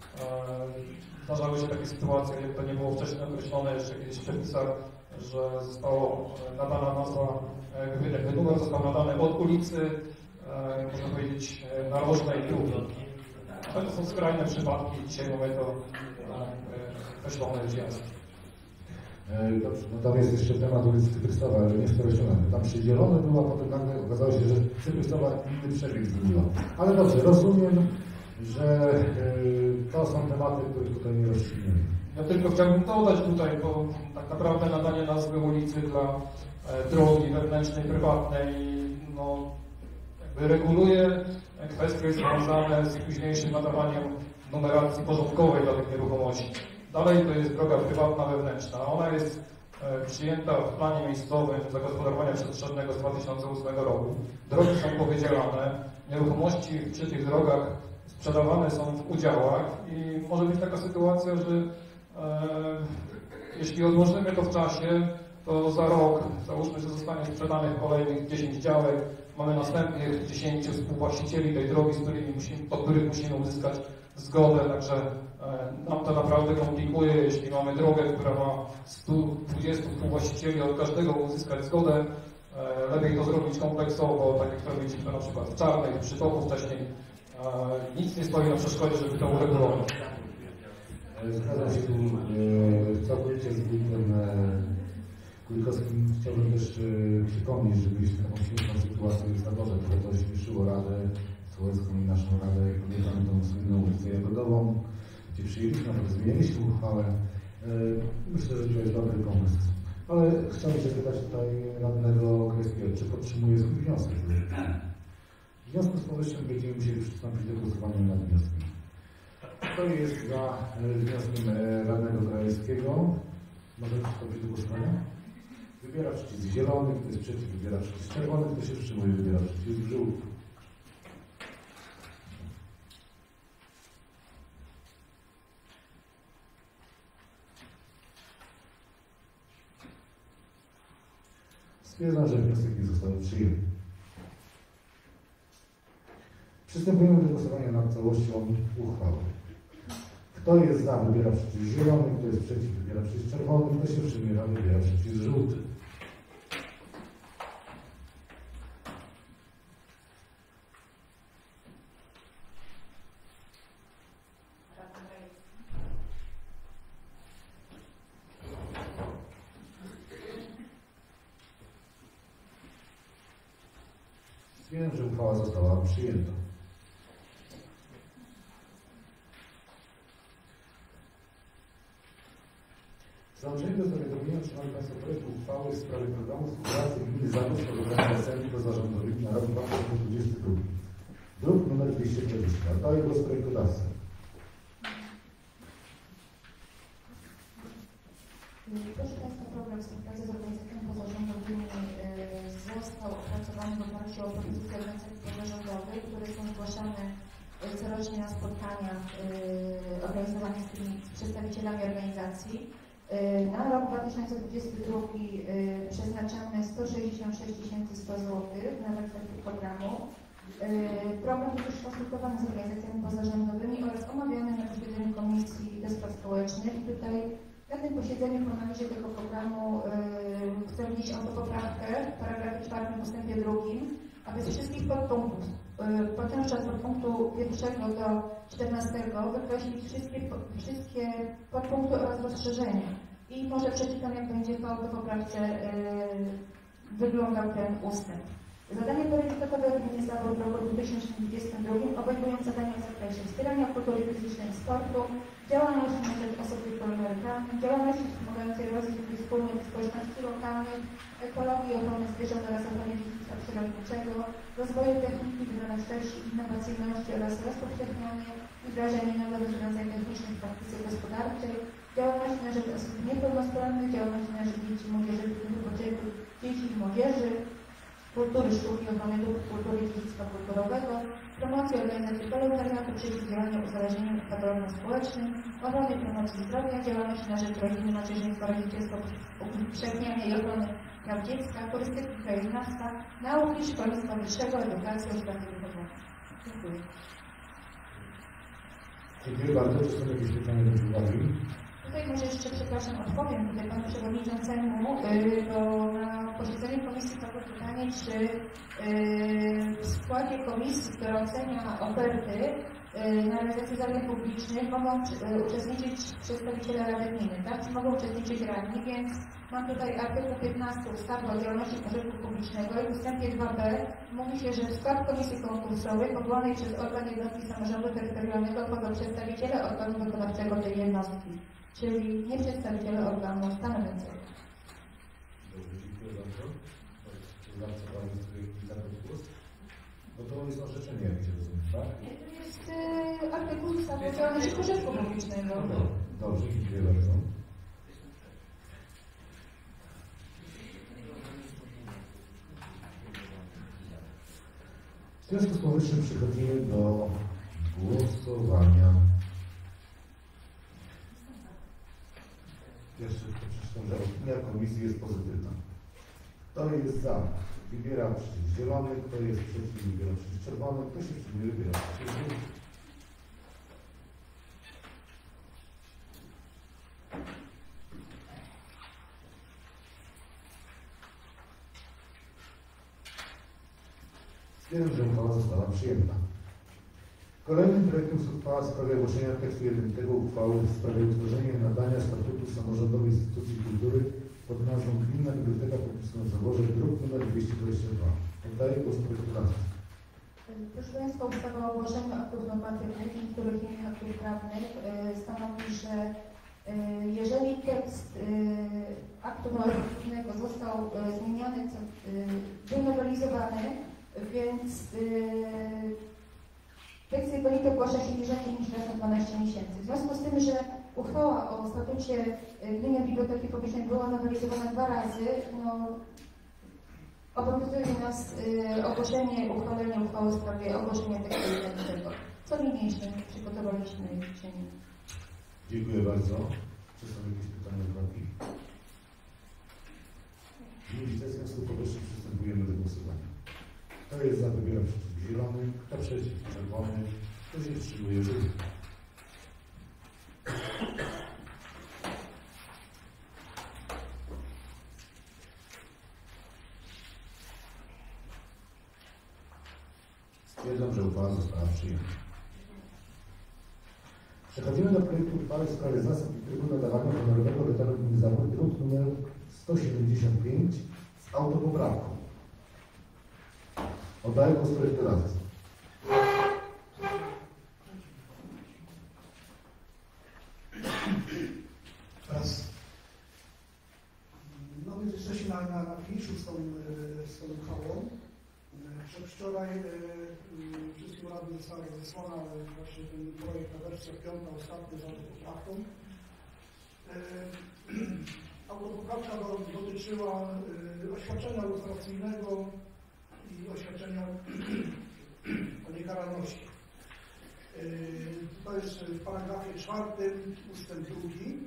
zdarzały się takie sytuacje, jak to nie było wcześniej określone jeszcze kiedyś w przepisach, że została nadana nazwa, numer został nadany od ulicy, można powiedzieć, narożnej drugiej. To są skrajne przypadki, dzisiaj mamy to określone wjazd. Dobrze, no tam jest jeszcze temat ulicy Cypryslowa, ale nie skreślony. Tam przydzielony był, a potem nagle okazało się, że Cypryslowa inny przebieg zmieniła. Ale dobrze, rozumiem, że to są tematy, których tutaj nie rozstrzygniemy. Ja tylko chciałbym dodać tutaj, bo tak naprawdę nadanie nazwy ulicy dla drogi wewnętrznej, prywatnej, no, jakby reguluje kwestie związane z późniejszym nadawaniem numeracji porządkowej dla tych nieruchomości. Dalej to jest droga prywatna wewnętrzna. Ona jest przyjęta w planie miejscowym zagospodarowania przestrzennego z 2008 roku. Drogi są powydzielane, nieruchomości przy tych drogach sprzedawane są w udziałach i może być taka sytuacja, że jeśli odłożymy to w czasie, to za rok, załóżmy, że zostanie sprzedanych kolejnych 10 działek, mamy następnych 10 współwłaścicieli tej drogi, do których musimy uzyskać zgodę, także nam to naprawdę komplikuje, jeśli mamy drogę, która ma 120 współwłaścicieli, od każdego uzyskać zgodę, lepiej to zrobić kompleksowo, tak jak robiliśmy to na przykład w Czarnej, w Przytoku wcześniej. Nic nie stoi na przeszkodzie, żeby to uregulować. Zgadzam się tu całkowicie z wójtem Kujkowskim. Chciałbym też przypomnieć, żeby jeśli taką śmieszną sytuację w Zaborze, które to śmieszyło Radę Sołecką i naszą Radę, jak pamiętamy tą słynną ulicę Jagodową, gdzie przyjęliśmy, nawet zmieniliśmy uchwałę. Myślę, że to jest dobry pomysł. Ale chciałbym się zapytać tutaj radnego Krajskiego, czy podtrzymuje swój wniosek? W związku z powyższym będziemy musieli przystąpić do głosowania nad wnioskiem. Kto jest za wnioskiem radnego Krajewskiego? Możemy przystąpić do głosowania? Wybiera przycisk zielony, kto jest przeciw, wybiera przycisk czerwony, kto się wstrzymuje, wybiera przycisk żółty. Stwierdzam, że wniosek nie został przyjęty. Przystępujemy do głosowania nad całością uchwały. Kto jest za, wybiera przycisk zielony, kto jest przeciw, wybiera przycisk czerwony, kto się wstrzymuje, wybiera przycisk żółty. Stwierdzam, że uchwała została przyjęta. Załączenie do zawiadomienia otrzymali Państwo projekt uchwały w sprawie programu współpracy gminy Zabrze z programem SN pozarządowymi na rok 2022. Druk nr 220. Daję głos projektodawcy. Proszę Państwa, program współpracy z organizacjami pozarządowymi został opracowany w oparciu o propozycje organizacji pozarządowych, które są zgłaszane corocznie na spotkaniach organizowanych z tymi przedstawicielami organizacji. Na rok 2022 przeznaczamy 166 100 zł na realizację programu. Program był już konsultowany z organizacjami pozarządowymi oraz omawiany na posiedzeniu Komisji do Spraw Społecznych. I tutaj na tym posiedzeniu po analizie tego programu chcę wnieść autopoprawkę w paragrafie 4 ustępie 2, aby z wszystkich podpunktów, począwszy od podpunktu 1 do 14, wykreślić wszystkie podpunkty oraz rozszerzenia. I może przeczytam, jak będzie w autopoprawce wyglądał ten ustęp. Zadanie priorytetowe gminy Zabór w roku 2022 obejmują zadania w zakresie wspierania kultury fizycznej i sportu, działalności na rzecz osób niepełnosprawnych, działalności wspomagającej rozwój wspólnych społeczności lokalnych, ekologii, ochrony zwierząt oraz ochrony dziedzictwa przyrodniczego, rozwoju techniki, wydolności, innowacyjności oraz rozpowszechniania i wdrażania nowych rozwiązań technicznych w praktyce gospodarczej, działalności na rzecz osób niepełnosprawnych, działalności na rzecz dzieci, młodzieży, dzieci i młodzieży, kultury, sztuki, ochrony dóbr kultury i dziedzictwa kulturowego, promocji organizacji wolontariatu, przeciwdziałania uzależnieniu i patologii społecznym, ochrony promocji zdrowia, działalności na rzecz rodziny, macierzyństwa, rodzicielstwa, upowszechniania i ochrony praw dziecka, turystyki, krajoznawstwa, nauki, szkolnictwa wyższego, edukacji, oświaty i wychowania. Dziękuję. Dziękuję bardzo. Czy są jakieś pytania do uwagi? Tutaj może jeszcze, przepraszam, odpowiem tutaj Panu Przewodniczącemu, bo na posiedzeniu Komisji padło pytanie, czy w składzie Komisji, która ocenia oferty na realizację zadań publicznych mogą uczestniczyć przedstawiciele Rady Gminy, tak? Czy mogą uczestniczyć radni, więc mam tutaj artykuł 15 ustawy o działalności pożytku publicznego i w ustępie 2b mówi się, że w skład komisji konkursowej powołanej przez organ jednostki samorządu terytorialnego wchodzą przedstawiciele organu wykonawczego tej jednostki, czyli nie przedstawiciele organu stanowiącego. Dobrze, dziękuję bardzo. Bardzo Pan zabrać głos. Bo to jest orzeczenie, jak się rozumie, tak? To jest artykuł ustawy o działalności pożytku publicznego. Dobrze, dziękuję bardzo. W związku z powyższym przechodzimy do głosowania. Jeszcze przeczytam, że opinia komisji jest pozytywna. Kto jest za? Wybiera przycisk zielony. Kto jest przeciw? Wybiera przycisk czerwony. Kto się wstrzymuje? Wybiera przycisk żółty. Stwierdzam, że uchwała została przyjęta. Kolejnym projektem uchwała w sprawie ogłoszenia tekstu jednolitego uchwały w sprawie utworzenia i nadania statutu samorządowej instytucji kultury pod nazwą Gminna Biblioteka Publiczna w Zaborze, druk nr 222. Oddaję głos projektowi. Proszę Państwa, ustawa o ogłoszeniu aktów normatywnych i niektórych innych aktów prawnych stanowi, że jeżeli tekst aktu normatywnego został zmieniony, wynowelizowany, więc tekst jednolity ogłasza się nie rzadziej niż raz na 12 miesięcy. W związku z tym, że uchwała o statucie Gminnej Biblioteki Publicznej była nowelizowana 2 razy, obowiązuje nas ogłoszenie, uchwalenie uchwały w sprawie ogłoszenia tekstu jednolitego. Co niniejszym przygotowaliśmy dzisiaj. Dziękuję bardzo. Czy są jakieś pytania do Pani? Nie widzę, w związku z powyższym przystępujemy do głosowania. Kto jest za, wybiera przycisk zielony, kto przeciw, czerwony, kto się wstrzymuje, żółty. Stwierdzam, że uchwała została przyjęta. Przechodzimy do projektu uchwały w sprawie zasad i trybu nadawania honorowego Wetaru Gminy Zabór, druk nr 175 z autopoprawką. Oddaję głos projektowi. No więc jesteśmy na finiszu z tą uchwałą. Przedwczoraj wszystkim radnym została rozesłana właśnie ten projekt na wersję 5, ostatnia z autopoprawką. Autopoprawka dotyczyła oświadczenia lustracyjnego i oświadczenia o niekaralności. To jest w paragrafie 4 ustęp 2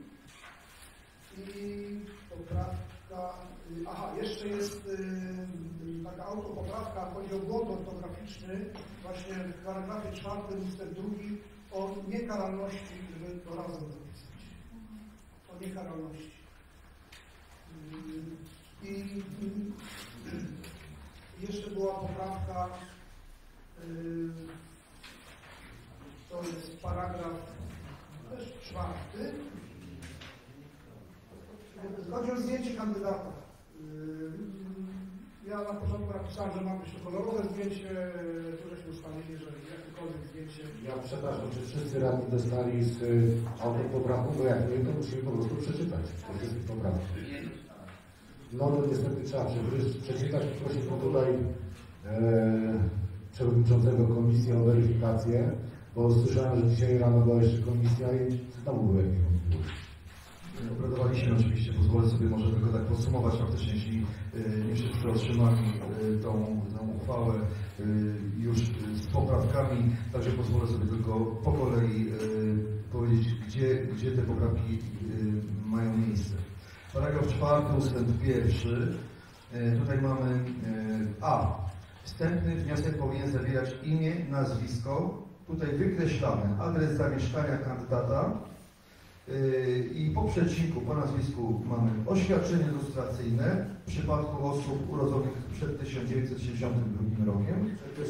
i poprawka, jeszcze jest taka autopoprawka, chodzi o błąd ortograficzny, właśnie w paragrafie 4 ustęp 2 o niekaralności, żeby to razem zapisać. O niekaralności. I jeszcze była poprawka, to jest paragraf też 4. Chodzi o zdjęcie kandydata. Ja na początku napisałem, że ma być to kolorowe zdjęcie, żeśmy ustalili, że jakiekolwiek zdjęcie. Ja przepraszam, czy wszyscy radni dostali z autopoprawką, bo jak nie, to musimy po prostu przeczytać te wszystkie poprawki. No to niestety trzeba przeczytać. Prosiłbym tutaj przewodniczącego komisji o weryfikację, bo słyszałem, że dzisiaj rano była jeszcze komisja i znowu były jakieś wątpliwości. Obradowaliśmy oczywiście, pozwolę sobie może tylko tak podsumować faktycznie, jeśli nie wszyscy otrzymali tą uchwałę już z poprawkami, także pozwolę sobie tylko po kolei powiedzieć, gdzie te poprawki mają miejsce. Paragraf 4, ustęp 1. Tutaj mamy A. Wstępny wniosek powinien zawierać imię, nazwisko. Tutaj wykreślamy adres zamieszkania kandydata i po przecinku, po nazwisku mamy oświadczenie lustracyjne w przypadku osób urodzonych przed 1972 rokiem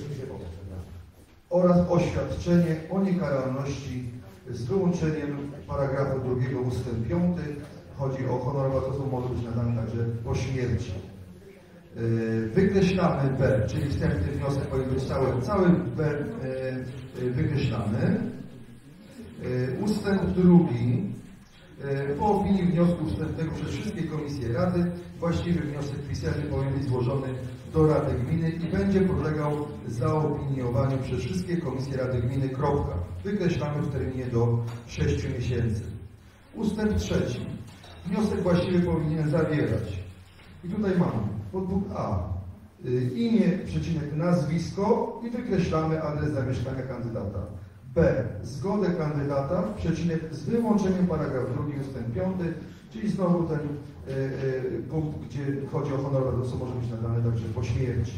oraz oświadczenie o niekaralności z wyłączeniem paragrafu 2 ustęp 5. Chodzi o honorowe osób, może być nadane także po śmierci. Wykreślamy B, czyli wstępny wniosek powinien być cały B wykreślamy. Ustęp 2. Po opinii wniosku wstępnego przez wszystkie komisje Rady, właściwy wniosek pisemny powinien być złożony do Rady Gminy i będzie podlegał zaopiniowaniu przez wszystkie komisje Rady Gminy. Kropka. Wykreślamy w terminie do 6 miesięcy. Ustęp 3. Wniosek właściwy powinien zawierać. I tutaj mamy podpunkt A. Imię, przecinek, nazwisko i wykreślamy adres zamieszkania kandydata. B. Zgodę kandydata, przecinek, z wyłączeniem paragraf 2 ustęp 5, Czyli znowu ten punkt, gdzie chodzi o honorowe dowództwo, może być nadane także po śmierci.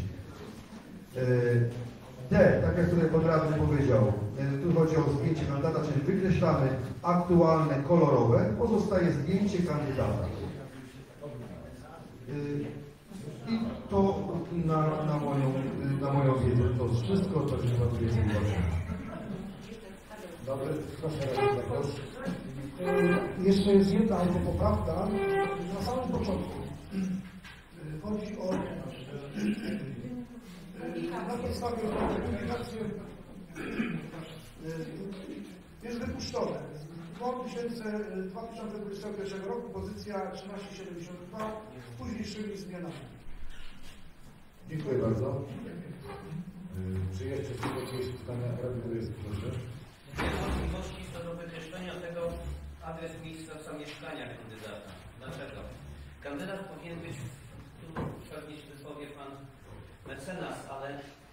D, tak jak tutaj pan radny powiedział, tu chodzi o zdjęcie kandydata, czyli wykreślamy aktualne, kolorowe, pozostaje zdjęcie kandydata. I to na moją wiedzę to wszystko, to nie ma tu więcej uwagi. Dobry, proszę radnego. Jeszcze jest jedna autopoprawka na samym początku. Chodzi o na podstawie komunikacji jest wypuszczone z 2021 roku pozycja 1372 z późniejszymi zmianami. Dziękuję bardzo. Czy jeszcze jakieś pytania? Jest, proszę. Możliwości co do wykreślenia tego adres miejsca zamieszkania kandydata. Dlaczego? Kandydat powinien być, tu pewnie się wysłowie pan mecenas, ale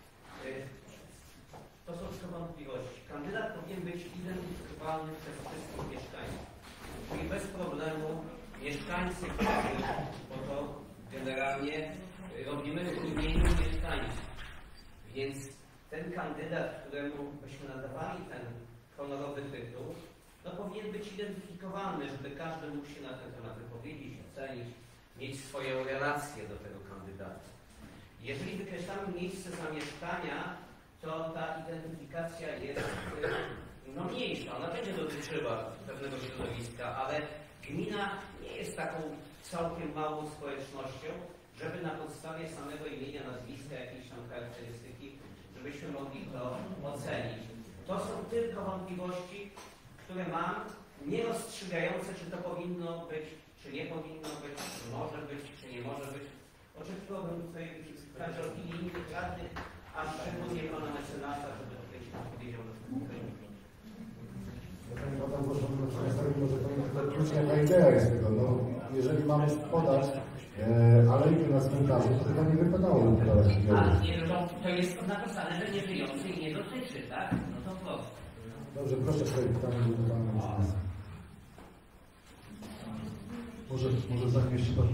to są tylko wątpliwości. Kandydat powinien być identyfikowalny przez wszystkich mieszkańców. Czyli bez problemu mieszkańcy, bo to generalnie robimy w imieniu mieszkańców. Więc ten kandydat, któremu byśmy nadawali ten honorowy tytuł, no powinien być identyfikowany, żeby każdy mógł się na ten temat wypowiedzieć, ocenić, mieć swoją relację do tego kandydata. Jeżeli wykreślamy miejsce zamieszkania, to ta identyfikacja jest mniejsza. Ona będzie dotyczyła pewnego środowiska, ale gmina nie jest taką całkiem małą społecznością, żeby na podstawie samego imienia, nazwiska, jakiejś tam charakterystyki, żebyśmy mogli to ocenić. To są tylko wątpliwości, które mam, nie rozstrzygające, czy to powinno być, czy nie powinno być, czy może być, czy nie może być. Oczekiwałbym tutaj także opinii innych radnych, a szczególnie pana mecenasa, żeby tutaj się powiedział na tym pytaniu. Panie Pan proszę, może to klucz jaka idea jest tego. No, jeżeli mamy podać alejkę na cmentarzu, to chyba nie wypadało podać. To jest napisane, że nie żyjący i nie dotyczy, tak? No to prosto. Dobrze, proszę swoje pytanie do pana mecenasa. Może zachmieści pan.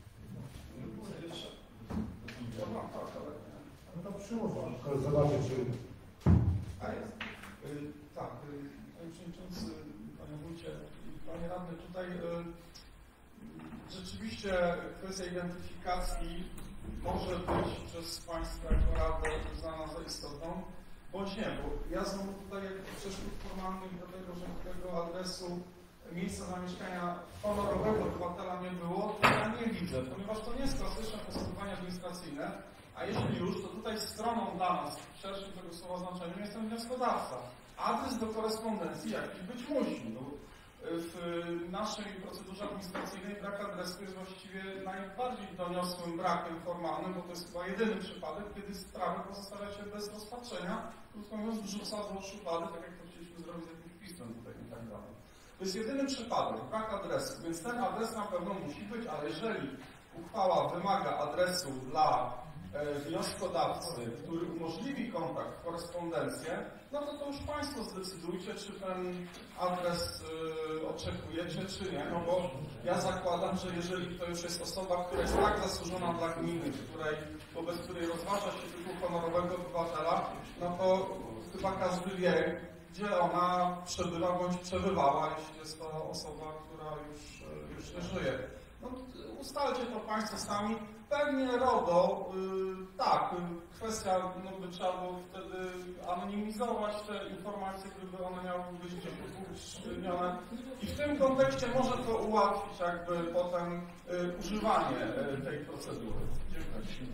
No to przyłóż, zobaczę, czy... A jest. Tak, panie przewodniczący, panie wójcie i panie radny, tutaj rzeczywiście kwestia identyfikacji może być przez państwa jako radę uznana za istotną, bądź nie, bo ja znowu tutaj przeszkód formalnych do tego, że tego adresu miejsca zamieszkania honorowego obywatela nie było, to ja nie widzę, ponieważ to nie jest klasyczne postępowanie administracyjne, a jeśli już, to tutaj stroną dla nas, w szerszym tego słowa znaczeniu, jest ten wnioskodawca. Adres do korespondencji jakiś być musi. No, w naszej procedurze administracyjnej brak adresu jest właściwie najbardziej doniosłym brakiem formalnym, bo to jest chyba jedyny przypadek, kiedy sprawę pozostawia się bez rozpatrzenia, krótko mówiąc, wrzuca do szuflady, tak jak to chcieliśmy zrobić z jakimś pismem tutaj i tak dalej. To jest jedyny przypadek, brak adresu, więc ten adres na pewno musi być, ale jeżeli uchwała wymaga adresu dla wnioskodawcy, który umożliwi kontakt, korespondencję, no to już Państwo zdecydujcie, czy ten adres oczekujecie, czy nie, no bo ja zakładam, że jeżeli to już jest osoba, która jest tak zasłużona dla gminy, wobec której rozważa się tytuł honorowego obywatela, no to chyba każdy wie, gdzie ona przebywa bądź przebywała, jeśli jest to osoba, która już nie żyje. No, ustalcie to Państwo sami. Pewnie RODO, tak, kwestia, no by trzeba było wtedy anonimizować te informacje, gdyby one miały być gdzieś upublicznione. I w tym kontekście może to ułatwić jakby potem używanie tej procedury. Dziękuję.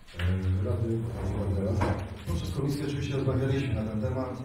Proszę, z komisji oczywiście rozmawialiśmy na ten temat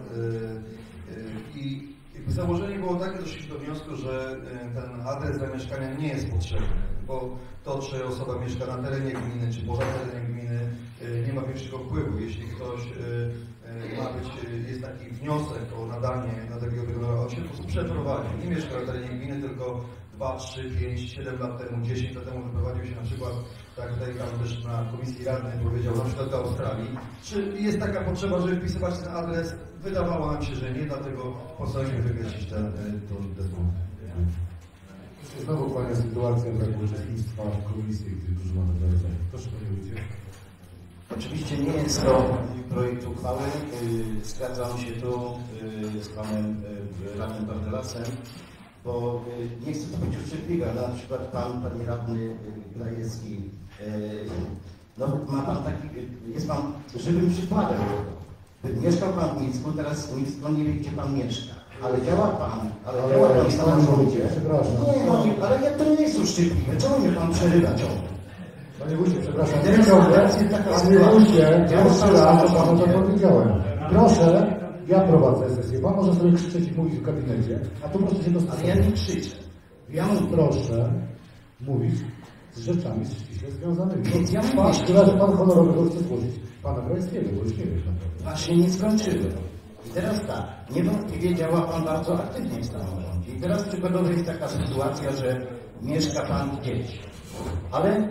i założenie było takie, doszliśmy do wniosku, że ten adres zamieszkania nie jest potrzebny, bo to, czy osoba mieszka na terenie gminy, czy poza terenem gminy, nie ma większego wpływu. Jeśli ktoś jest taki wniosek o nadanie na takiego wyglądu, on się po prostu przeprowadził. Nie mieszka na terenie gminy, tylko 2, 3, 5, 7 lat temu, 10 lat temu wyprowadził się na przykład, tak tutaj pan też na komisji radnej powiedział, na przykład do Australii. Czy jest taka potrzeba, żeby wpisywać ten adres? Wydawało nam się, że nie, dlatego postanowiliśmy wykreślić ten punkt. Znowu kłania sytuacja braku uczestnictwa w komisji, gdzie dużo mamy do rodzenia. Proszę Panie Wójcie. Oczywiście nie jest to projekt uchwały. Zgadzam się tu z Panem Radnym Bardelasem, bo nie chcę tu być uczciwy, ale na przykład Panie Radny Grajewski, no ma Pan taki, jest Pan żywym przykładem. Mieszkał Pan w Mińsku, teraz Mińsko nie wie, gdzie Pan mieszka. Ale działa Pan w samorządzie. Przepraszam. Nie, ale ja to nie jest uszczypliwe. Czemu mnie Pan przerywa ciągle? Panie Wójcie, przepraszam. Panie Wójcie, jeszcze raz, to Panu to powiedziałem. Proszę, ja prowadzę sesję. Pan może sobie krzyczeć i mówić w gabinecie, a tu proszę się dostosować. Ale ja nie krzyczę. Ja proszę mówić z rzeczami ściśle związanymi. Więc ja Pan, która Pan honorowego chce złożyć Pana Grajskiego, bo już nie wiesz naprawdę. Właśnie nie skończyłem. I teraz tak, niewątpliwie działa Pan bardzo aktywnie w samorządzie. I teraz przykładowo jest taka sytuacja, że mieszka Pan gdzieś. Ale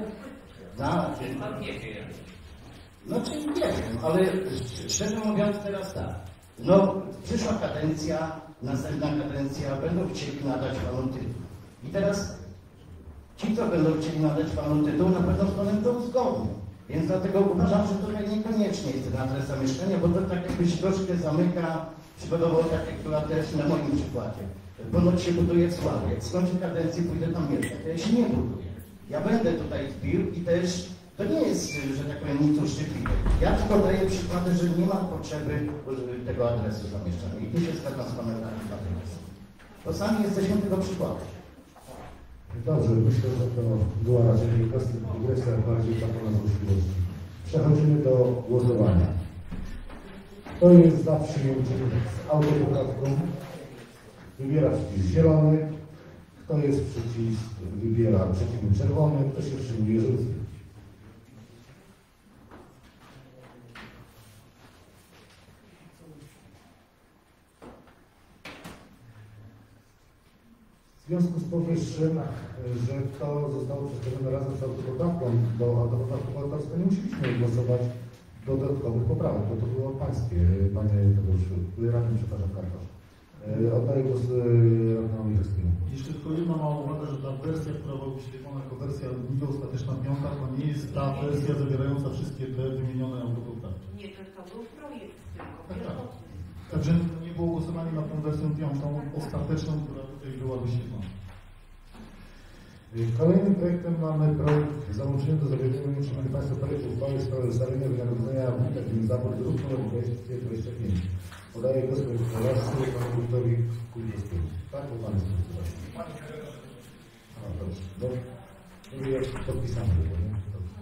czyli nie wiem, ale szczerze mówiąc teraz tak. No, przyszła kadencja, następna kadencja, będą chcieli nadać Panu tytuł. I teraz ci, co będą chcieli nadać Panu tytuł, na pewno z Panem to uzgodnią. Więc dlatego uważam, że tutaj niekoniecznie jest ten adres zamieszkania, bo to tak jakbyś troszkę zamyka, przykładowo tak jak była też na moim przykładzie. Ponoć się buduje w Sławie. Jak skończę kadencję, pójdę tam mieszkać. To ja się nie buduję. Ja będę tutaj wpił i też to nie jest, że tak powiem, nic uszczypliwe. Ja tylko daję przykłady, że nie ma potrzeby tego adresu zamieszczania. I tu się zgadzam z Panem Radnym. To sami jesteśmy tego przykładem. Dobrze, myślę, że to była raczej dygresja bardziej taka na możliwości. Przechodzimy do głosowania. Kto jest za przyjęciem z autopoprawką? Wybiera przycisk zielony. Kto jest wybiera przeciwny czerwony. Kto się wstrzymuje żółty. W związku z powyższym, że to zostało przedstawione razem z autopoprawką, bo autopoprawką autorską nie musieliśmy głosować dodatkowych poprawek, bo to było o Państwie, Panie Tadeuszu, radny, przepraszam, Karkosz. Oddaję głos radnemu Michalskiemu. Jeszcze tylko jedna mała uwaga, że ta wersja, która była wyświetlona jako wersja niby ostateczna piąta, to nie jest ta wersja zawierająca wszystkie te wymienione autopoprawki. Nie, to był projekt Tak, tak. Także nie było głosowania nad tą wersją piątą, ostateczną, która tutaj była wyświetlona. Kolejnym projektem mamy projekt załączenia do zawiadomienia Szanowni Państwo projektu uchwały w sprawie ustalenia wynagrodzenia wójta gminy Zabór druk nr 25. Podaję głos projektodawcy panu wójtowi Kulkowskiemu. Tak, bo Pan jest dobrze. Podpisamy go, nie?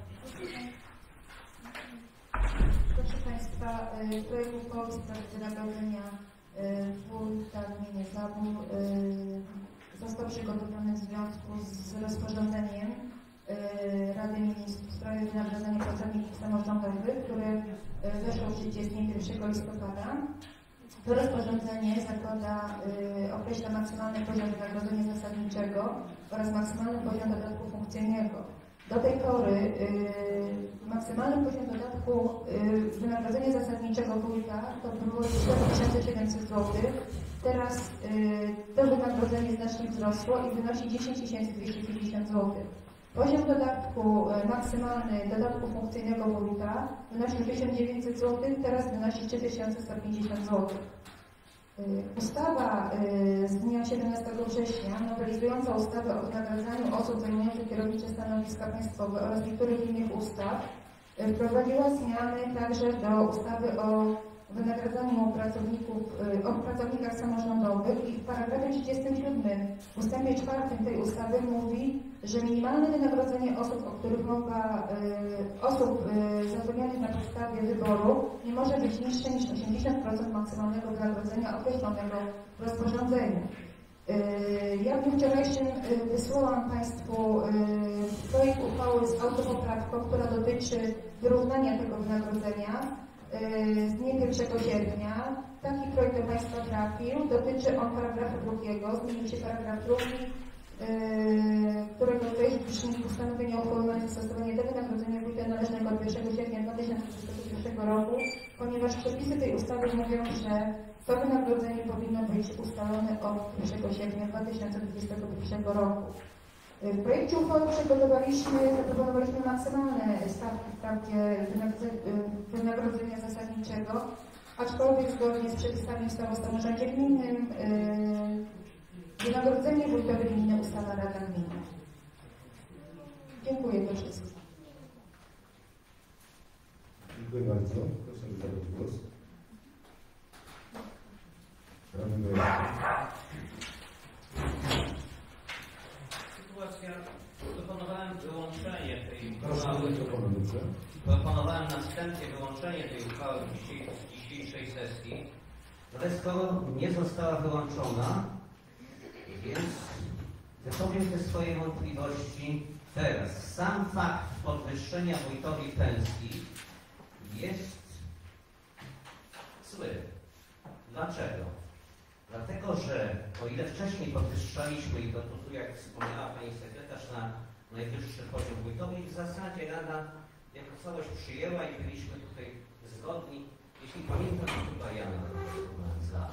Proszę Państwa, projekt uchwały w sprawie wynagrodzenia wójta gminy Zabór został przygotowany w związku z rozporządzeniem Rady Ministrów w sprawie wynagrodzenia pracowników samorządowych, które weszło w życie z dniem 1 listopada. To rozporządzenie określa maksymalny poziom wynagrodzenia zasadniczego oraz maksymalny poziom dodatku funkcyjnego. Do tej pory maksymalny poziom dodatku wynagrodzenia zasadniczego wójta to było 4700 zł. Teraz to wynagrodzenie znacznie wzrosło i wynosi 10 250 zł. Poziom dodatku maksymalny dodatku funkcyjnego wójta wynosił 1900 zł, teraz wynosi 3150 zł. Ustawa z dnia 17 września nowelizująca ustawę o wynagradzaniu osób zajmujących kierownicze stanowiska państwowe oraz niektórych innych ustaw wprowadziła zmiany także do ustawy o wynagradzaniu pracownikach samorządowych i w paragrafie 37 w ustępie 4 tej ustawy mówi, że minimalne wynagrodzenie osób zatrudnionych na podstawie wyboru nie może być niższe niż 80% maksymalnego wynagrodzenia określonego w rozporządzeniu. Ja w dniu wczorajszym wysłałam Państwu projekt uchwały z autopoprawką, która dotyczy wyrównania tego wynagrodzenia z dnia 1 sierpnia. Taki projekt do Państwa trafił. Dotyczy on paragrafu 2. Zmienił się paragraf 2, którego treść brzmi: postanowienie uchwalone zastosowanie do wynagrodzenia wójta należnego od 1 sierpnia 2021 roku, ponieważ przepisy tej ustawy mówią, że To wynagrodzenie powinno być ustalone od 1 sierpnia 2021 roku. W projekcie uchwały zaproponowaliśmy maksymalne stawki wprawdzie wynagrodzenia zasadniczego, aczkolwiek zgodnie z przepisami ustawy o samorządzie gminnym wynagrodzenie wójtowi gminy ustala Rada Gminy. Dziękuję, to wszystko. Dziękuję bardzo. Proszę zabrać głos. Sytuacja, proponowałem wyłączenie tej Proszę uchwały. dobrze. Proponowałem następnie wyłączenie tej uchwały z dzisiejszej sesji, ale skoro nie została wyłączona, więc wypowiem te swoje wątpliwości teraz. Sam fakt podwyższenia wójtowi pensji jest zły. Dlaczego? Dlatego, że o ile wcześniej podwyższaliśmy, i to tu jak wspomniała Pani Sekretarz, na najwyższy poziom wójtowy, w zasadzie Rada jako całość przyjęła i byliśmy tutaj zgodni. Jeśli pamiętam, to chyba ja za.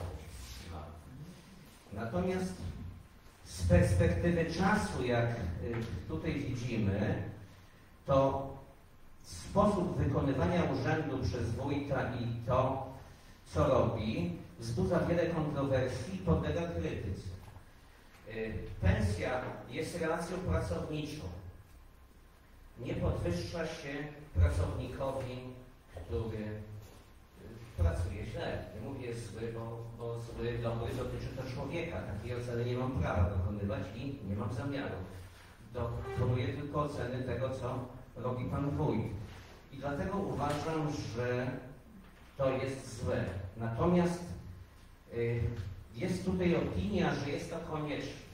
Natomiast z perspektywy czasu, jak tutaj widzimy, to sposób wykonywania urzędu przez wójta i to, co robi, wzbudza wiele kontrowersji i podlega krytyce. Pensja jest relacją pracowniczą. Nie podwyższa się pracownikowi, który pracuje źle. Nie mówię zły, bo zły, dobry dotyczy to człowieka. Takiej oceny nie mam prawa dokonywać i nie mam zamiaru. Dokonuję tylko oceny tego, co robi pan wójt. I dlatego uważam, że to jest złe. Natomiast jest tutaj opinia, że jest to konieczne.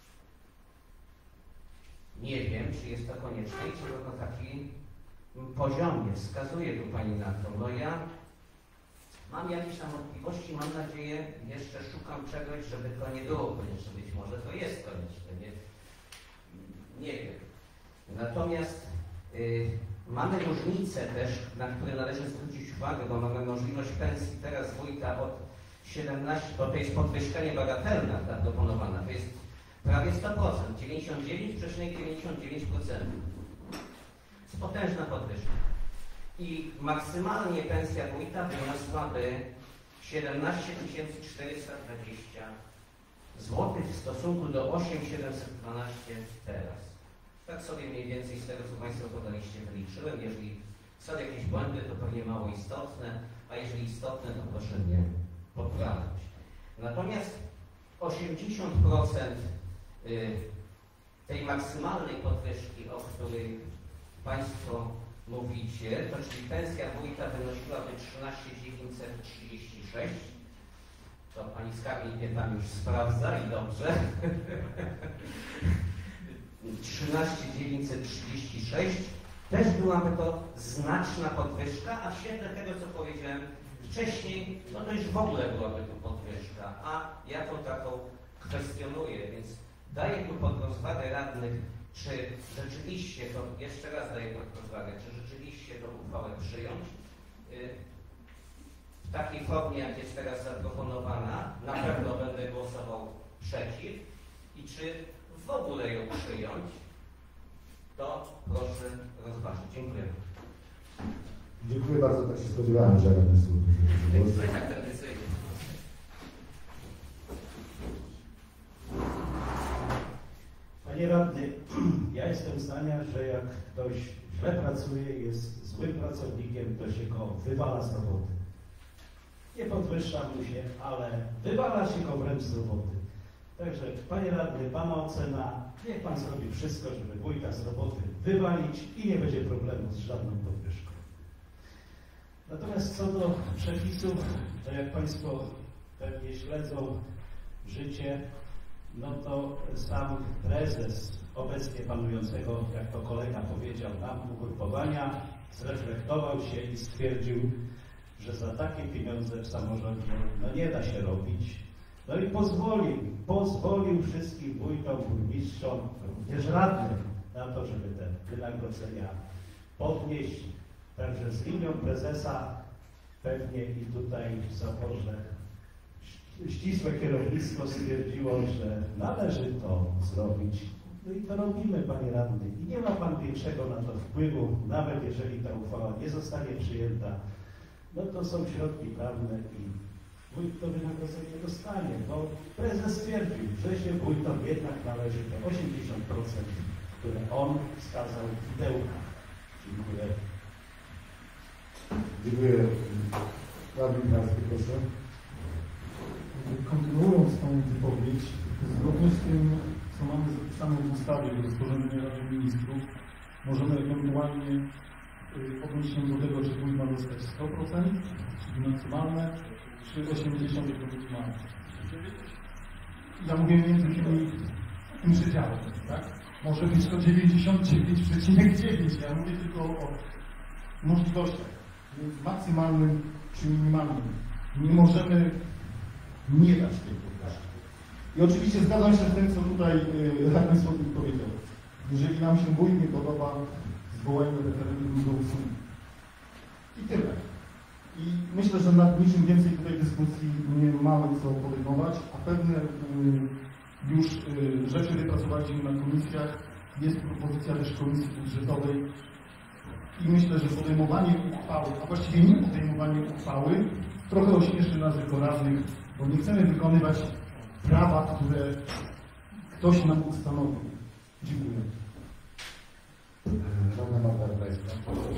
Nie wiem, czy jest to konieczne i czy to na takim poziomie. Wskazuje tu Pani na to. No ja mam jakieś tam wątpliwości, mam nadzieję, jeszcze szukam czegoś, żeby to nie było konieczne. Być może to jest konieczne, nie wiem. Natomiast mamy różnice też, na które należy zwrócić uwagę, bo mamy możliwość pensji teraz wójta od 17, bo to jest podwyżka bagatelna ta proponowana, to jest prawie 100%, 99,99%. Jest potężna podwyżka. I maksymalnie pensja wójta wyniosłaby 17 420 zł w stosunku do 8,712 teraz. Tak sobie mniej więcej z tego, co Państwo podaliście, wyliczyłem. Jeżeli są jakieś błędy, to pewnie mało istotne, a jeżeli istotne, to proszę mnie poprawić. Natomiast 80% tej maksymalnej podwyżki, o której Państwo mówicie, to czyli pensja wójta wynosiłaby 13 936. To Pani skarbnik mnie tam już sprawdza i dobrze. 13 936. Też byłaby to znaczna podwyżka, a w świetle tego, co powiedziałem wcześniej, no to już w ogóle byłaby to podwyżka, a ja to taką kwestionuję, więc daję tu pod rozwagę radnych, czy rzeczywiście to, jeszcze raz daję pod rozwagę, czy rzeczywiście tą uchwałę przyjąć w takiej formie, jak jest teraz zaproponowana. Na pewno będę głosował przeciw i czy w ogóle ją przyjąć, to proszę rozważyć. Dziękuję. Dziękuję bardzo, tak się spodziewałem, że radny słuch. Panie radny, ja jestem zdania, że jak ktoś źle pracuje, jest złym pracownikiem, to się go wywala z roboty. Nie podwyższa mu się, ale wywala się go wręcz z roboty. Także, panie radny, pana ocena, niech pan zrobi wszystko, żeby wójta z roboty wywalić i nie będzie problemu z żadną podwyżką. Natomiast co do przepisów, to jak państwo pewnie śledzą życie, no to sam prezes obecnie panującego, jak to kolega powiedział nam, ugrupowania, zreflektował się i stwierdził, że za takie pieniądze w samorządzie no nie da się robić. No i pozwolił wszystkim wójtom, burmistrzom, również radnym na to, żeby te wynagrodzenia podnieść. Także z linią prezesa pewnie i tutaj w zaporze ścisłe kierownictwo stwierdziło, że należy to zrobić. No i to robimy, panie radny. I nie ma pan większego na to wpływu, nawet jeżeli ta uchwała nie zostanie przyjęta. No to są środki prawne i wójt to wynagrodzenie dostanie, bo prezes stwierdził, że się wójtom jednak należy to 80%, które on wskazał w pudełkach. Dziękuję. Dziękuję. Radny Karski, proszę. Kontynuując tą wypowiedź, zgodnie z tym, co mamy zapisane w ustawie do rozporządzenia Rady Ministrów, możemy ewentualnie odnieść się do tego, czy wójt ma dostać 100%, czyli maksymalne, czy 80% maksymalne. Ja mówię między tym przedziałem, tak? Może być to 99,9. Ja mówię tylko o możliwościach. Więc maksymalnym czy minimalnym. Nie możemy nie dać tej podwyżki. I oczywiście zgadzam się z tym, co tutaj radny Słowik powiedział. Jeżeli nam się wójt nie podoba, zwołajmy referendum do usunięcia. I tyle. I myślę, że nad niczym więcej tutaj dyskusji nie mamy co podejmować, a pewne już rzeczy wypracowaliśmy na komisjach. Jest propozycja też komisji budżetowej i myślę, że podejmowanie uchwały, a właściwie nie podejmowanie uchwały, trochę ośmieszy nas jako radnych, bo nie chcemy wykonywać prawa, które ktoś nam ustanowił. Dziękuję. Radna Marta Rajska.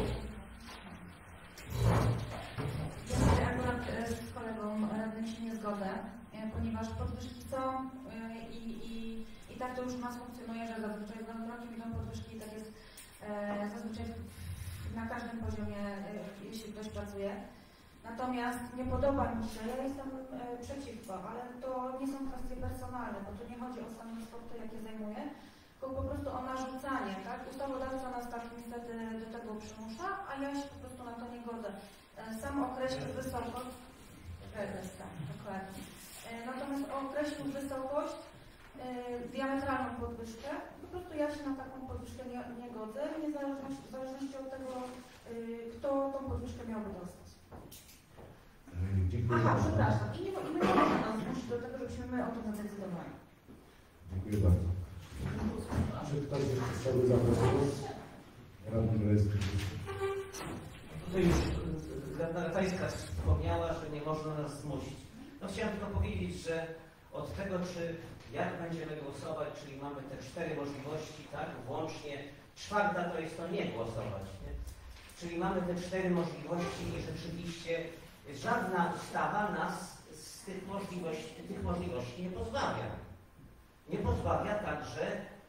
Ja akurat z kolegą radnym się nie zgodzę, ponieważ podwyżki są i tak to już u nas funkcjonuje, że zazwyczaj z nowym rokiem idą podwyżki i tak jest zazwyczaj na każdym poziomie, jeśli ktoś pracuje. Natomiast nie podoba mi się, ja jestem przeciwko, ale to nie są kwestie personalne, bo tu nie chodzi o stanowisko, jakie zajmuję, tylko po prostu o narzucanie, tak? Ustawodawca nas tak niestety do tego przymusza, a ja się po prostu na to nie godzę. Sam określił wysokość, dokładnie. Natomiast określił wysokość, diametralną podwyżkę, po prostu ja się na taką podwyżkę nie godzę, w zależności od tego, kto tą podwyżkę miałby dostać. Dziękuję. Aha, przepraszam. I nie można nas zmusić do tego, żebyśmy my o tym zadecydowali. Dziękuję bardzo. Czy ktoś jeszcze chciałby zabrać głos? Radny Rajski. Tutaj już Radna Rajska wspomniała, że nie można nas zmusić. No chciałem tylko powiedzieć, że od tego, jak będziemy głosować, czyli mamy te 4 możliwości, tak, włącznie, 4. to jest to nie głosować, nie? Czyli mamy te 4 możliwości i rzeczywiście żadna ustawa nas z tych możliwości nie pozbawia. Nie pozbawia także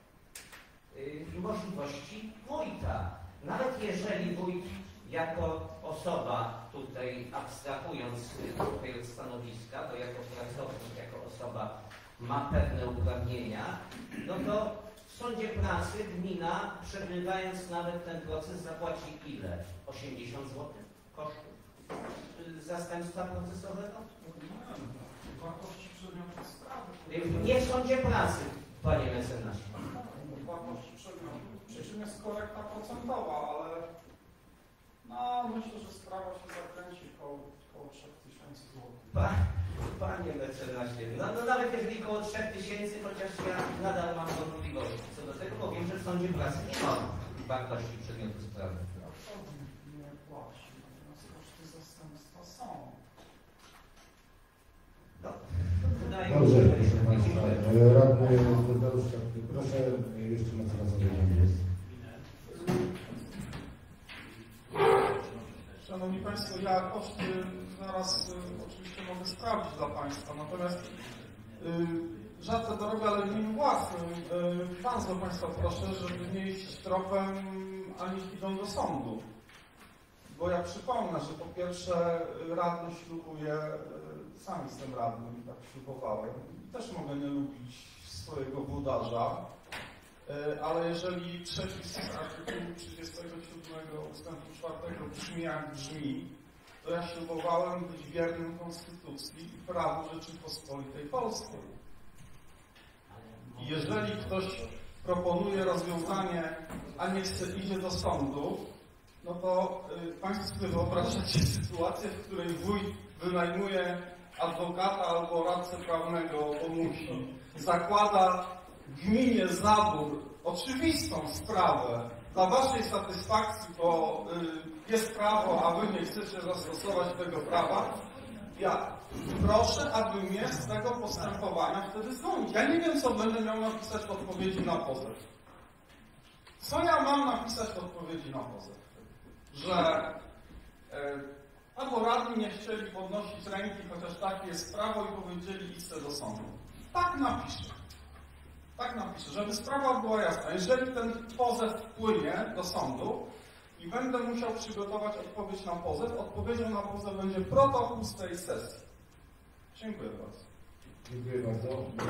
możliwości wójta. Nawet jeżeli wójt jako osoba, tutaj abstrahując trochę od stanowiska, to jako pracownik, jako osoba ma pewne uprawnienia, no to w sądzie pracy gmina, przegrywając nawet ten proces, zapłaci ile? 80 zł kosztów zastępstwa procesowego? Wartości przedmiotów sprawy. Nie w sądzie pracy, panie mecenasie. Wartości przedmiotów. Przy czym jest korekta procentowa, ale no, myślę, że sprawa się zakręci koło 3000 zł. Panie mecenasie, no nawet jeżeli koło 3000, chociaż ja nadal mam wątpliwości co do tego, bo wiem, że w sądzie pracy nie ma wartości przedmiotu sprawy. Nie płaci, natomiast koszty zastępstwa są. No. Dobrze, proszę Państwa. Radny Tadeusz, proszę jeszcze na co zabrać głos. Szanowni Państwo, ja koszty zaraz oczywiście mogę sprawdzić dla Państwa, natomiast rzadko to robię, ale w imieniu własnym bardzo Państwa proszę, żeby nie iść tropem, ani idą do sądu. Bo ja przypomnę, że po pierwsze radny ślubuje, sam jestem radnym i tak ślubowałem i też mogę nie lubić swojego włodarza, ale jeżeli przepis artykułu 37 ustępu 4 brzmi jak brzmi, to ja ślubowałem być wiernym Konstytucji i prawu Rzeczypospolitej Polskiej. I jeżeli ktoś proponuje rozwiązanie, a nie chce, idzie do sądu, no to Państwo sobie wyobrażacie sytuację, w której wójt wynajmuje adwokata albo radcę prawnego, bo musi, zakłada gminie zabór, oczywistą sprawę, dla waszej satysfakcji, bo jest prawo, a wy nie chcecie zastosować tego prawa, ja proszę, aby mnie z tego postępowania wtedy zwolnić. Ja nie wiem, co będę miał napisać w odpowiedzi na pozew. Co ja mam napisać w odpowiedzi na pozew? Że albo radni nie chcieli podnosić ręki, chociaż takie jest prawo i powiedzieli idźcie do sądu. Tak napiszę. Tak napiszę, żeby sprawa była jasna. Jeżeli ten pozew wpłynie do sądu i będę musiał przygotować odpowiedź na pozew, odpowiedzią na pozew będzie protokół z tej sesji. Dziękuję bardzo. Dziękuję bardzo.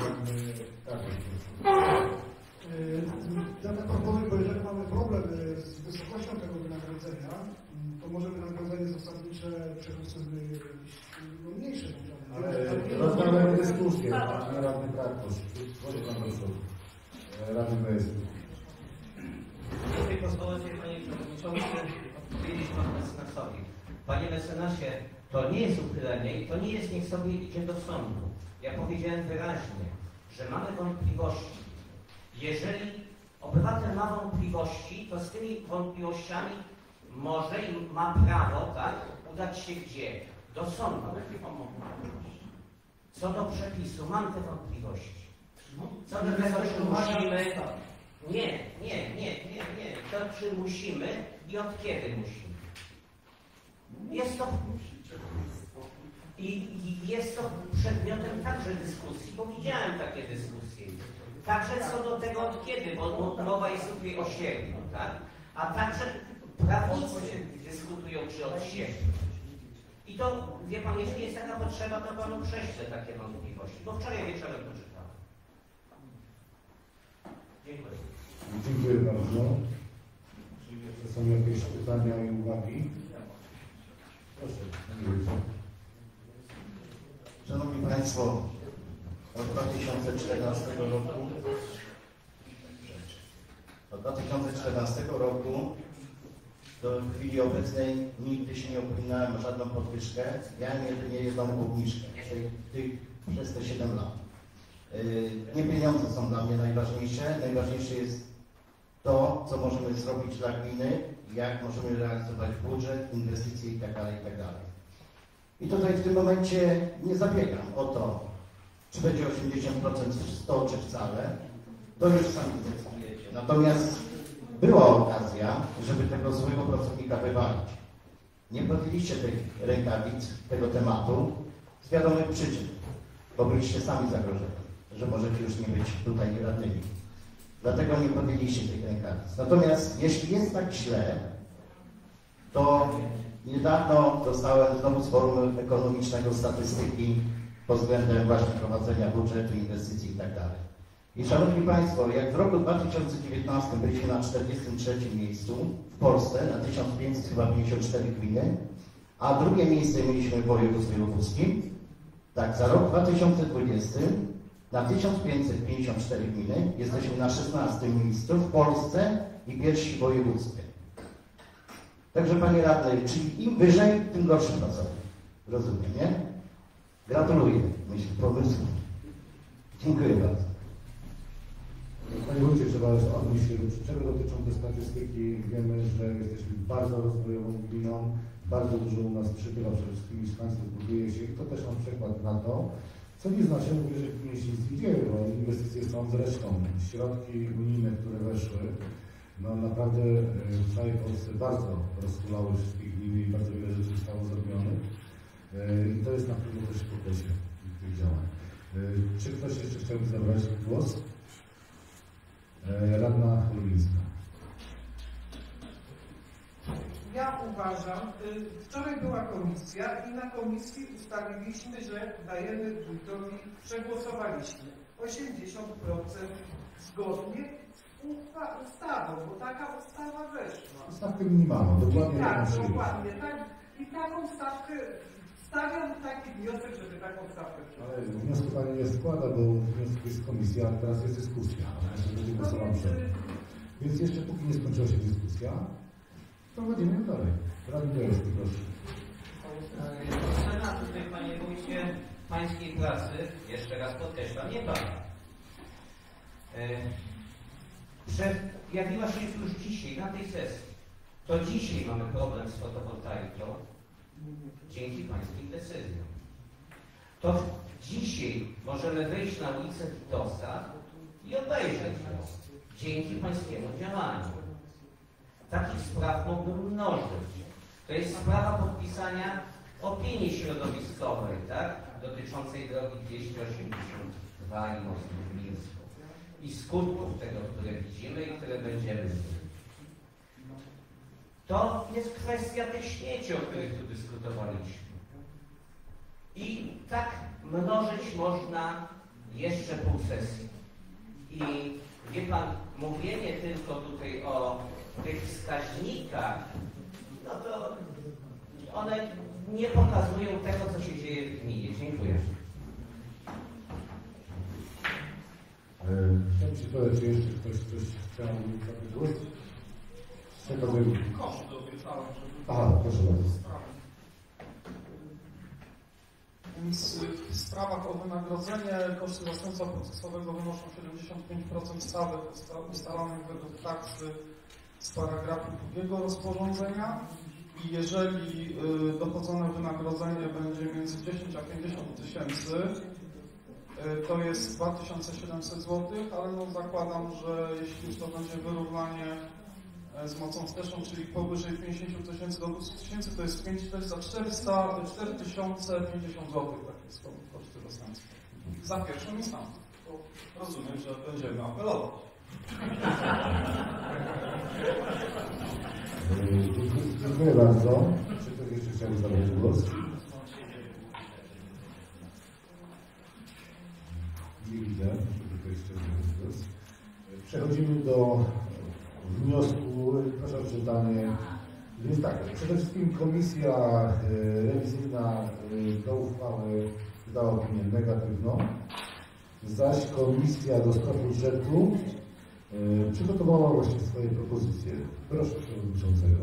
Ja tak proponuję, bo jeżeli mamy problem z wysokością tego wynagrodzenia, to może wynagrodzenie zasadnicze przekroczymy mniejsze. Ale rozmawiamy dyskusję, a radny Krakowicz. Proszę pan profesor. Radny Mejstr. Tutaj pozwolę sobie, panie przewodniczący, odpowiedzieć panu mecenasowi. Panie mecenasie, to nie jest uchylenie i to nie jest niech sobie idzie do sądu. Ja powiedziałem wyraźnie, że mamy wątpliwości. Jeżeli obywatel ma wątpliwości, to z tymi wątpliwościami może i ma prawo, tak, udać się gdzie? Do sądu. Co do przepisu, mam te wątpliwości. Co do tego, czy musimy... Nie. To czy musimy i od kiedy musimy. Jest to... I jest to przedmiotem także dyskusji, bo widziałem takie dyskusje. Także co do tego od kiedy, bo mowa jest tutaj o sierpniu, tak? A także prawnicy dyskutują czy od sierpnia. I to, wie pan, jeśli jest taka potrzeba, to panu prześlę takie wątpliwości, bo wczoraj wieczorem to czytałem. Dziękuję. Dziękuję bardzo. Czy jeszcze są jakieś pytania i uwagi? Proszę. Szanowni Państwo, od 2014 roku do chwili obecnej nigdy się nie upominałem o żadną podwyżkę. Ja jedynie jedną obniżkę przez te 7 lat. Nie pieniądze są dla mnie najważniejsze. Najważniejsze jest to, co możemy zrobić dla gminy, jak możemy realizować budżet, inwestycje itd. I tutaj w tym momencie nie zabiegam o to, czy będzie 80% 100 czy wcale. To już sami zdecydujecie. Natomiast była okazja, żeby tego złego pracownika wywalić. Nie podjęliście tych rękawic, tego tematu z wiadomych przyczyn, bo byliście sami zagrożeni, że możecie już nie być tutaj radnymi. Dlatego nie podjęliście tych rękawic. Natomiast jeśli jest tak źle, to niedawno dostałem znowu z Forum Ekonomicznego statystyki pod względem właśnie prowadzenia budżetu, inwestycji itd. I Szanowni Państwo, jak w roku 2019 byliśmy na 43. miejscu w Polsce, na 1554 gminy, a drugie miejsce mieliśmy w województwie lubuskim, tak za rok 2020 na 1554 gminy jesteśmy na 16. miejscu w Polsce i pierwsi w województwie. Także Panie Radny, czyli im wyżej, tym gorszy pracownik. Rozumiem, nie? Gratuluję, myślę, pomysłu. Dziękuję bardzo. Panie Wójcie, trzeba odnieść się, czego dotyczą te statystyki. Wiemy, że jesteśmy bardzo rozwojową gminą, bardzo dużo u nas przybywa, przede wszystkim mieszkańców buduje się i to też mam przykład na to, co nie znaczy, mówię, że gminie się nic nie dzieje, bo inwestycje są zresztą. Środki unijne, które weszły, no naprawdę w całej Polsce bardzo rozkulały wszystkie gminy i bardzo wiele rzeczy zostało zrobionych. I to jest na pewno też w pokresie tych działań. Czy ktoś jeszcze chciałby zabrać głos? Radna Lubińska. Ja uważam, wczoraj była komisja i na komisji ustaliliśmy, że dajemy wójtowi, przegłosowaliśmy 80% zgodnie z ustawą, bo taka ustawa weszła. Stawkę minimalną, dokładnie. Tak, dokładnie. Tak, i taką stawkę, stawiam taki wniosek, żeby taką stawkę przyjąć. Ale wniosku Pani nie składa, bo wniosek jest komisja, a teraz jest dyskusja. Będzie głosował przed. Więc jeszcze póki nie skończyła się dyskusja, prowadzimy dalej. Radny Wojewódzki, proszę. Senat tutaj, Panie Wójcie, pańskiej pracy, jeszcze raz podkreślam, nie pana. Pojawiła się już dzisiaj na tej sesji. To dzisiaj mamy problem z fotowoltaiką dzięki pańskim decyzjom. To dzisiaj możemy wyjść na ulicę Witosa i obejrzeć ją dzięki pańskiemu działaniu. Takich spraw mógłbym mnożyć. To jest sprawa podpisania opinii środowiskowej, tak? Dotyczącej drogi 282 i mostu w Mińsku. I skutków tego, które widzimy i które będziemy widzieć. To jest kwestia tych śmieci, o których tu dyskutowaliśmy. I tak mnożyć można jeszcze pół sesji. I wie pan, mówienie tylko tutaj o tych wskaźnikach, no to one nie pokazują tego, co się dzieje w gminie. Dziękuję. Chciałem się dodać, czy jeszcze ktoś chciał zabrać głos? Przekazuję. Koszty obiecałem, żeby... Aha, proszę bardzo. Więc w sprawach o wynagrodzenie koszty zastępstwa procesowego wynoszą 75% stawek ustalonych według taksy z paragrafu 2 rozporządzenia i jeżeli dochodzone wynagrodzenie będzie między 10 a 50 tysięcy, to jest 2700 zł, ale no zakładam, że jeśli już to będzie wyrównanie z mocą wsteczną, czyli powyżej 50 tysięcy do 200 tysięcy, to jest 5, to jest za 4050 zł, takie są koszty zastępstwa. Za pierwszą instancją. Rozumiem, że będziemy apelować. Dziękuję bardzo. Czy ktoś jeszcze chciałby zabrać głos? Nie widzę, żeby ktoś jeszcze zabrać głos. Przechodzimy do wniosku, proszę o przeczytanie. Więc tak, przede wszystkim komisja rewizyjna do uchwały wydała opinię negatywną, zaś komisja do spraw budżetu przygotowała właśnie swoje propozycje. Proszę przewodniczącego.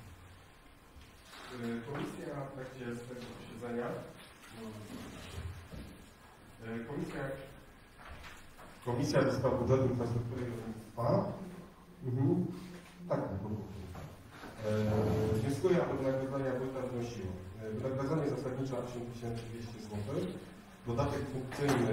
Komisja w trakcie swojego posiedzenia Komisja do spraw budżetu, infrastruktury i rolnictwa wnioskuje, aby wynagrodzenia wójta wynosiło wynagrodzenie zasadnicze 8200 zł, dodatek funkcyjny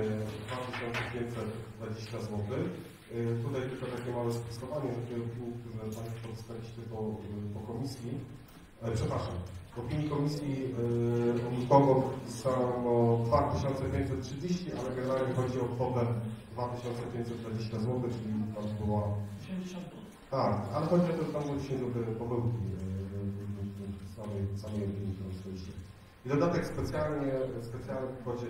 2520 zł. Tutaj tylko takie małe sprostowanie, że te opinie, które Państwo dostaliście po komisji, przepraszam, w opinii komisji nikogo pisano 2530, ale generalnie chodzi o kwotę 2520 zł, czyli tam była... 80 zł. Tak, ale chodzi o to, że tam były 10 zł pomyłki samej opinii, którą dostaliście. I dodatek specjalny w kwocie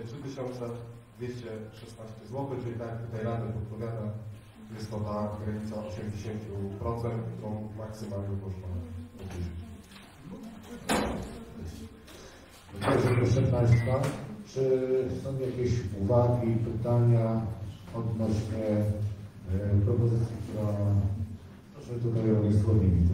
3216 zł, czyli tak jak tutaj Rada podpowiada, jest to ta granica 80%, którą maksymalnie można obniżyć. Proszę Państwa, czy są jakieś uwagi, pytania odnośnie propozycji, która proszę tutaj o wysłowienie.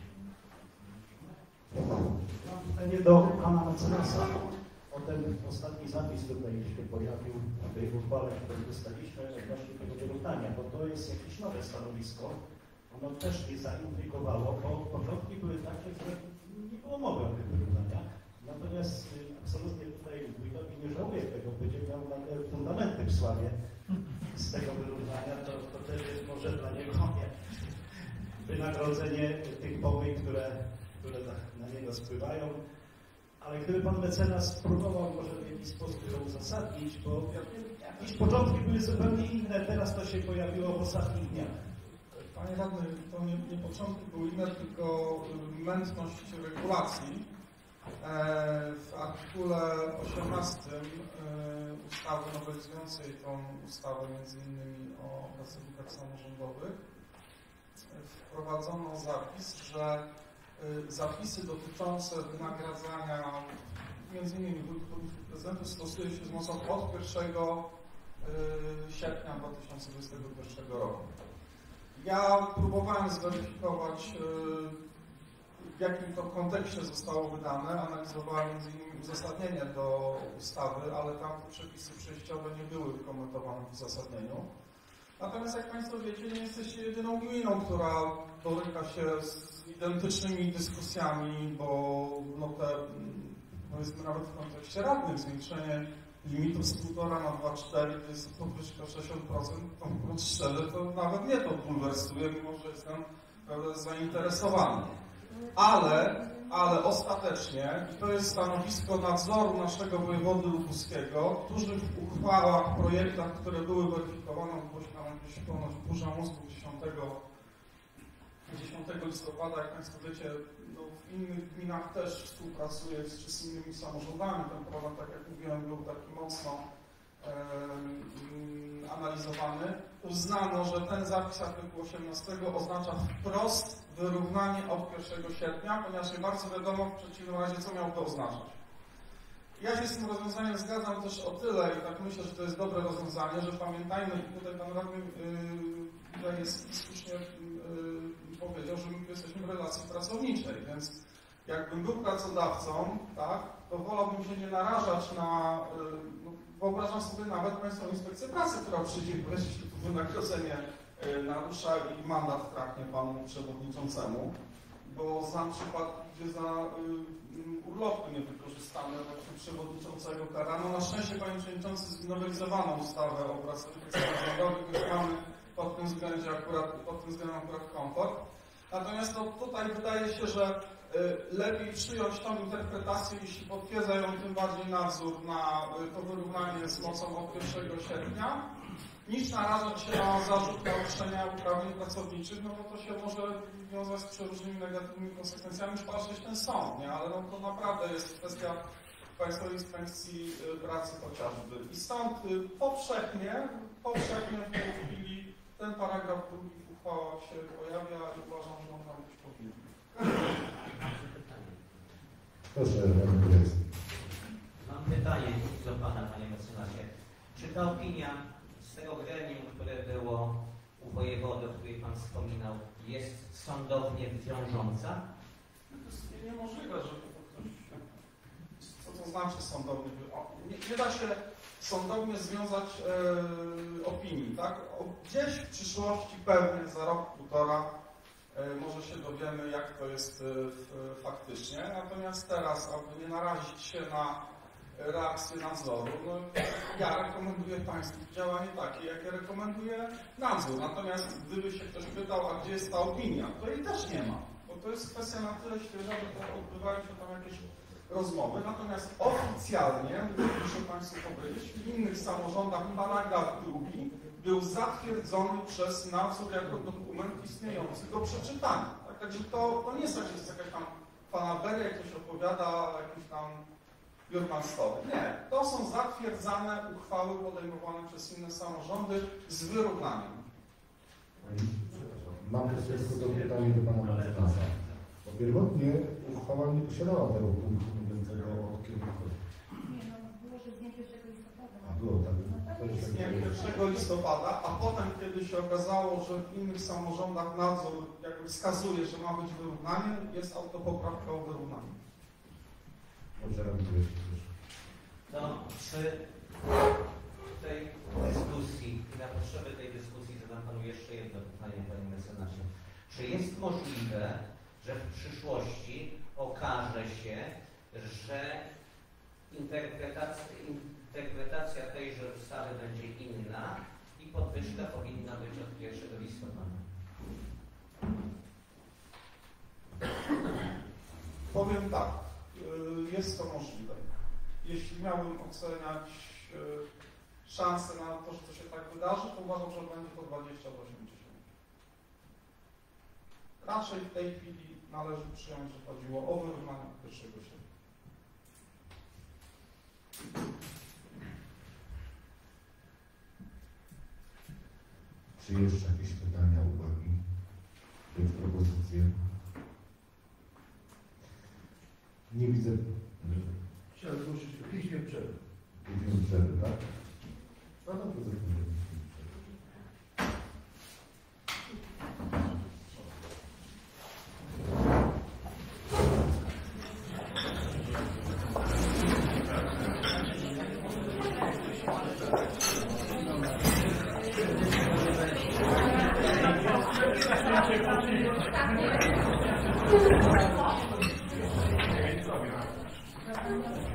Mam pytanie do pana mecenasa. O ten ostatni zapis tutaj się pojawił w tej uchwale, którą dostaliśmy odnośnie tego wyrównania, bo to jest jakieś nowe stanowisko. Ono też mnie zaintrygowało, bo początki były takie, że nie było mowy o tych wyrównaniach. Natomiast absolutnie tutaj wójtowi nie żałuję tego, będzie miał nagle fundamenty w Sławie z tego wyrównania, to też jest może dla niego wynagrodzenie tych pomyj, które na niego spływają. Ale gdyby pan mecenas spróbował może w jakiś sposób to uzasadnić, bo jakieś początki były zupełnie inne, teraz to się pojawiło w ostatnich dniach. Panie radny, to nie początki były inne, tylko mętność regulacji. W artykule 18 ustawy nowelizującej tą ustawę m.in. o pracownikach samorządowych wprowadzono zapis, że zapisy dotyczące wynagradzania m.in. wójtów prezydentów stosuje się z mocą od 1 sierpnia 2021 roku. Ja próbowałem zweryfikować w jakim to kontekście zostało wydane. Analizowałem m.in. uzasadnienie do ustawy, ale tam te przepisy przejściowe nie były komentowane w uzasadnieniu. Natomiast jak Państwo wiecie, nie jesteście jedyną gminą, która boryka się z identycznymi dyskusjami, bo no powiedzmy nawet w kontekście radnych zwiększenie limitu z 1,5 na 2,4 to jest podwyżka 60%, to mówiąc szczerze, to nawet mnie to bulwersuje, mimo że jestem zainteresowany. Ale ostatecznie, i to jest stanowisko nadzoru naszego wojewody lubuskiego, którzy w uchwałach, projektach, które były weryfikowane, bo się tam jakieś ponoć burza mózgu 10 listopada, jak Państwo wiecie, no w innych gminach też współpracuję z innymi samorządami. Ten problem, tak jak mówiłem, był taki mocno analizowany. Uznano, że ten zapis artykułu 18 oznacza wprost wyrównanie od 1 sierpnia, ponieważ nie bardzo wiadomo w przeciwnym razie, co miało to oznaczać. Ja się z tym rozwiązaniem zgadzam też o tyle i tak myślę, że to jest dobre rozwiązanie, że pamiętajmy, i tutaj Pan Radny jest słusznie powiedział, że my jesteśmy w relacji pracowniczej, więc jakbym był pracodawcą, tak, to wolałbym się nie narażać na, wyobrażam sobie nawet Państwową Inspekcję Pracy, która przyjdzie i powie, jeśli to wynagrodzenie narusza i mandat kraknie Panu Przewodniczącemu, bo znam przypadki, gdzie za urlopy niewykorzystane właśnie Przewodniczącego karano. Na szczęście, Panie Przewodniczący, znowelizowano ustawę o pracownikach samorządowych, więc mamy pod tym względem akurat komfort. Natomiast tutaj wydaje się, że lepiej przyjąć tą interpretację, jeśli potwierdza ją tym bardziej nadzór na to wyrównanie z mocą od 1 sierpnia, niż narażać się na zarzut naruszenia uprawnień pracowniczych, no bo to się może wiązać z przeróżnymi negatywnymi konsekwencjami, już patrzeć ten sąd, nie? Ale no to naprawdę jest kwestia Państwowej Inspekcji Pracy chociażby. I stąd powszechnie w tej chwili ten paragraf drugi w uchwałach się pojawia i uważam, że on tam być powinien. Proszę, mam pytanie do Pana, Panie Mecenasie. Czy ta opinia z tego gremium, które było u wojewody, o której Pan wspominał, jest sądownie wiążąca? To jest niemożliwe, żeby to ktoś... Co to znaczy sądownie? Nie da się sądownie związać opinii, tak? Gdzieś w przyszłości, pewnie za rok, półtora, może się dowiemy, jak to jest faktycznie. Natomiast teraz, aby nie narazić się na reakcję nadzoru, no, ja rekomenduję Państwu działanie takie, jakie rekomenduje nadzór. Natomiast gdyby się ktoś pytał, a gdzie jest ta opinia, to jej też nie ma. Bo to jest kwestia na tyle świeża, że to odbywają się tam jakieś rozmowy. Natomiast oficjalnie, muszę Państwu powiedzieć, w innych samorządach paragraf drugi był zatwierdzony przez nadzór jako dokument istniejący do przeczytania. Tak? Także to nie jest jakaś tam fanaberia, ktoś opowiada o jakimś tam biurmanstowie. Nie. To są zatwierdzane uchwały podejmowane przez inne samorządy z wyrównaniem. Mam też tylko pytanie do Pana Mecenasa. Bo pierwotnie uchwała nie posiadała tego punktu mówiącego o kierunku. Nie, no było, że z dniem 1 listopada. A było tak. Z dniem 1 listopada, a potem, kiedy się okazało, że w innych samorządach nadzór jakby wskazuje, że ma być wyrównanie, jest autopoprawka o wyrównaniu. Dobrze, robię. To przy tej dyskusji i na potrzeby tej dyskusji zadam Panu jeszcze jedno pytanie, Panie Mecenasie. Czy jest możliwe, że w przyszłości okaże się, że interpretacja tejże ustawy będzie inna i podwyżka powinna być od 1 listopada? Powiem tak, jest to możliwe. Jeśli miałbym oceniać szanse na to, że to się tak wydarzy, to uważam, że będzie to 20 do 80. Raczej w tej chwili należy przyjąć, że chodziło o wyrównanie 1 sierpnia. Czy jeszcze jakieś pytania, uwagi, jakieś propozycje? Nie widzę. Chciałem zgłosić piśmie przerwy. Piśmie przerwy, tak? No to zrobimy. Tak.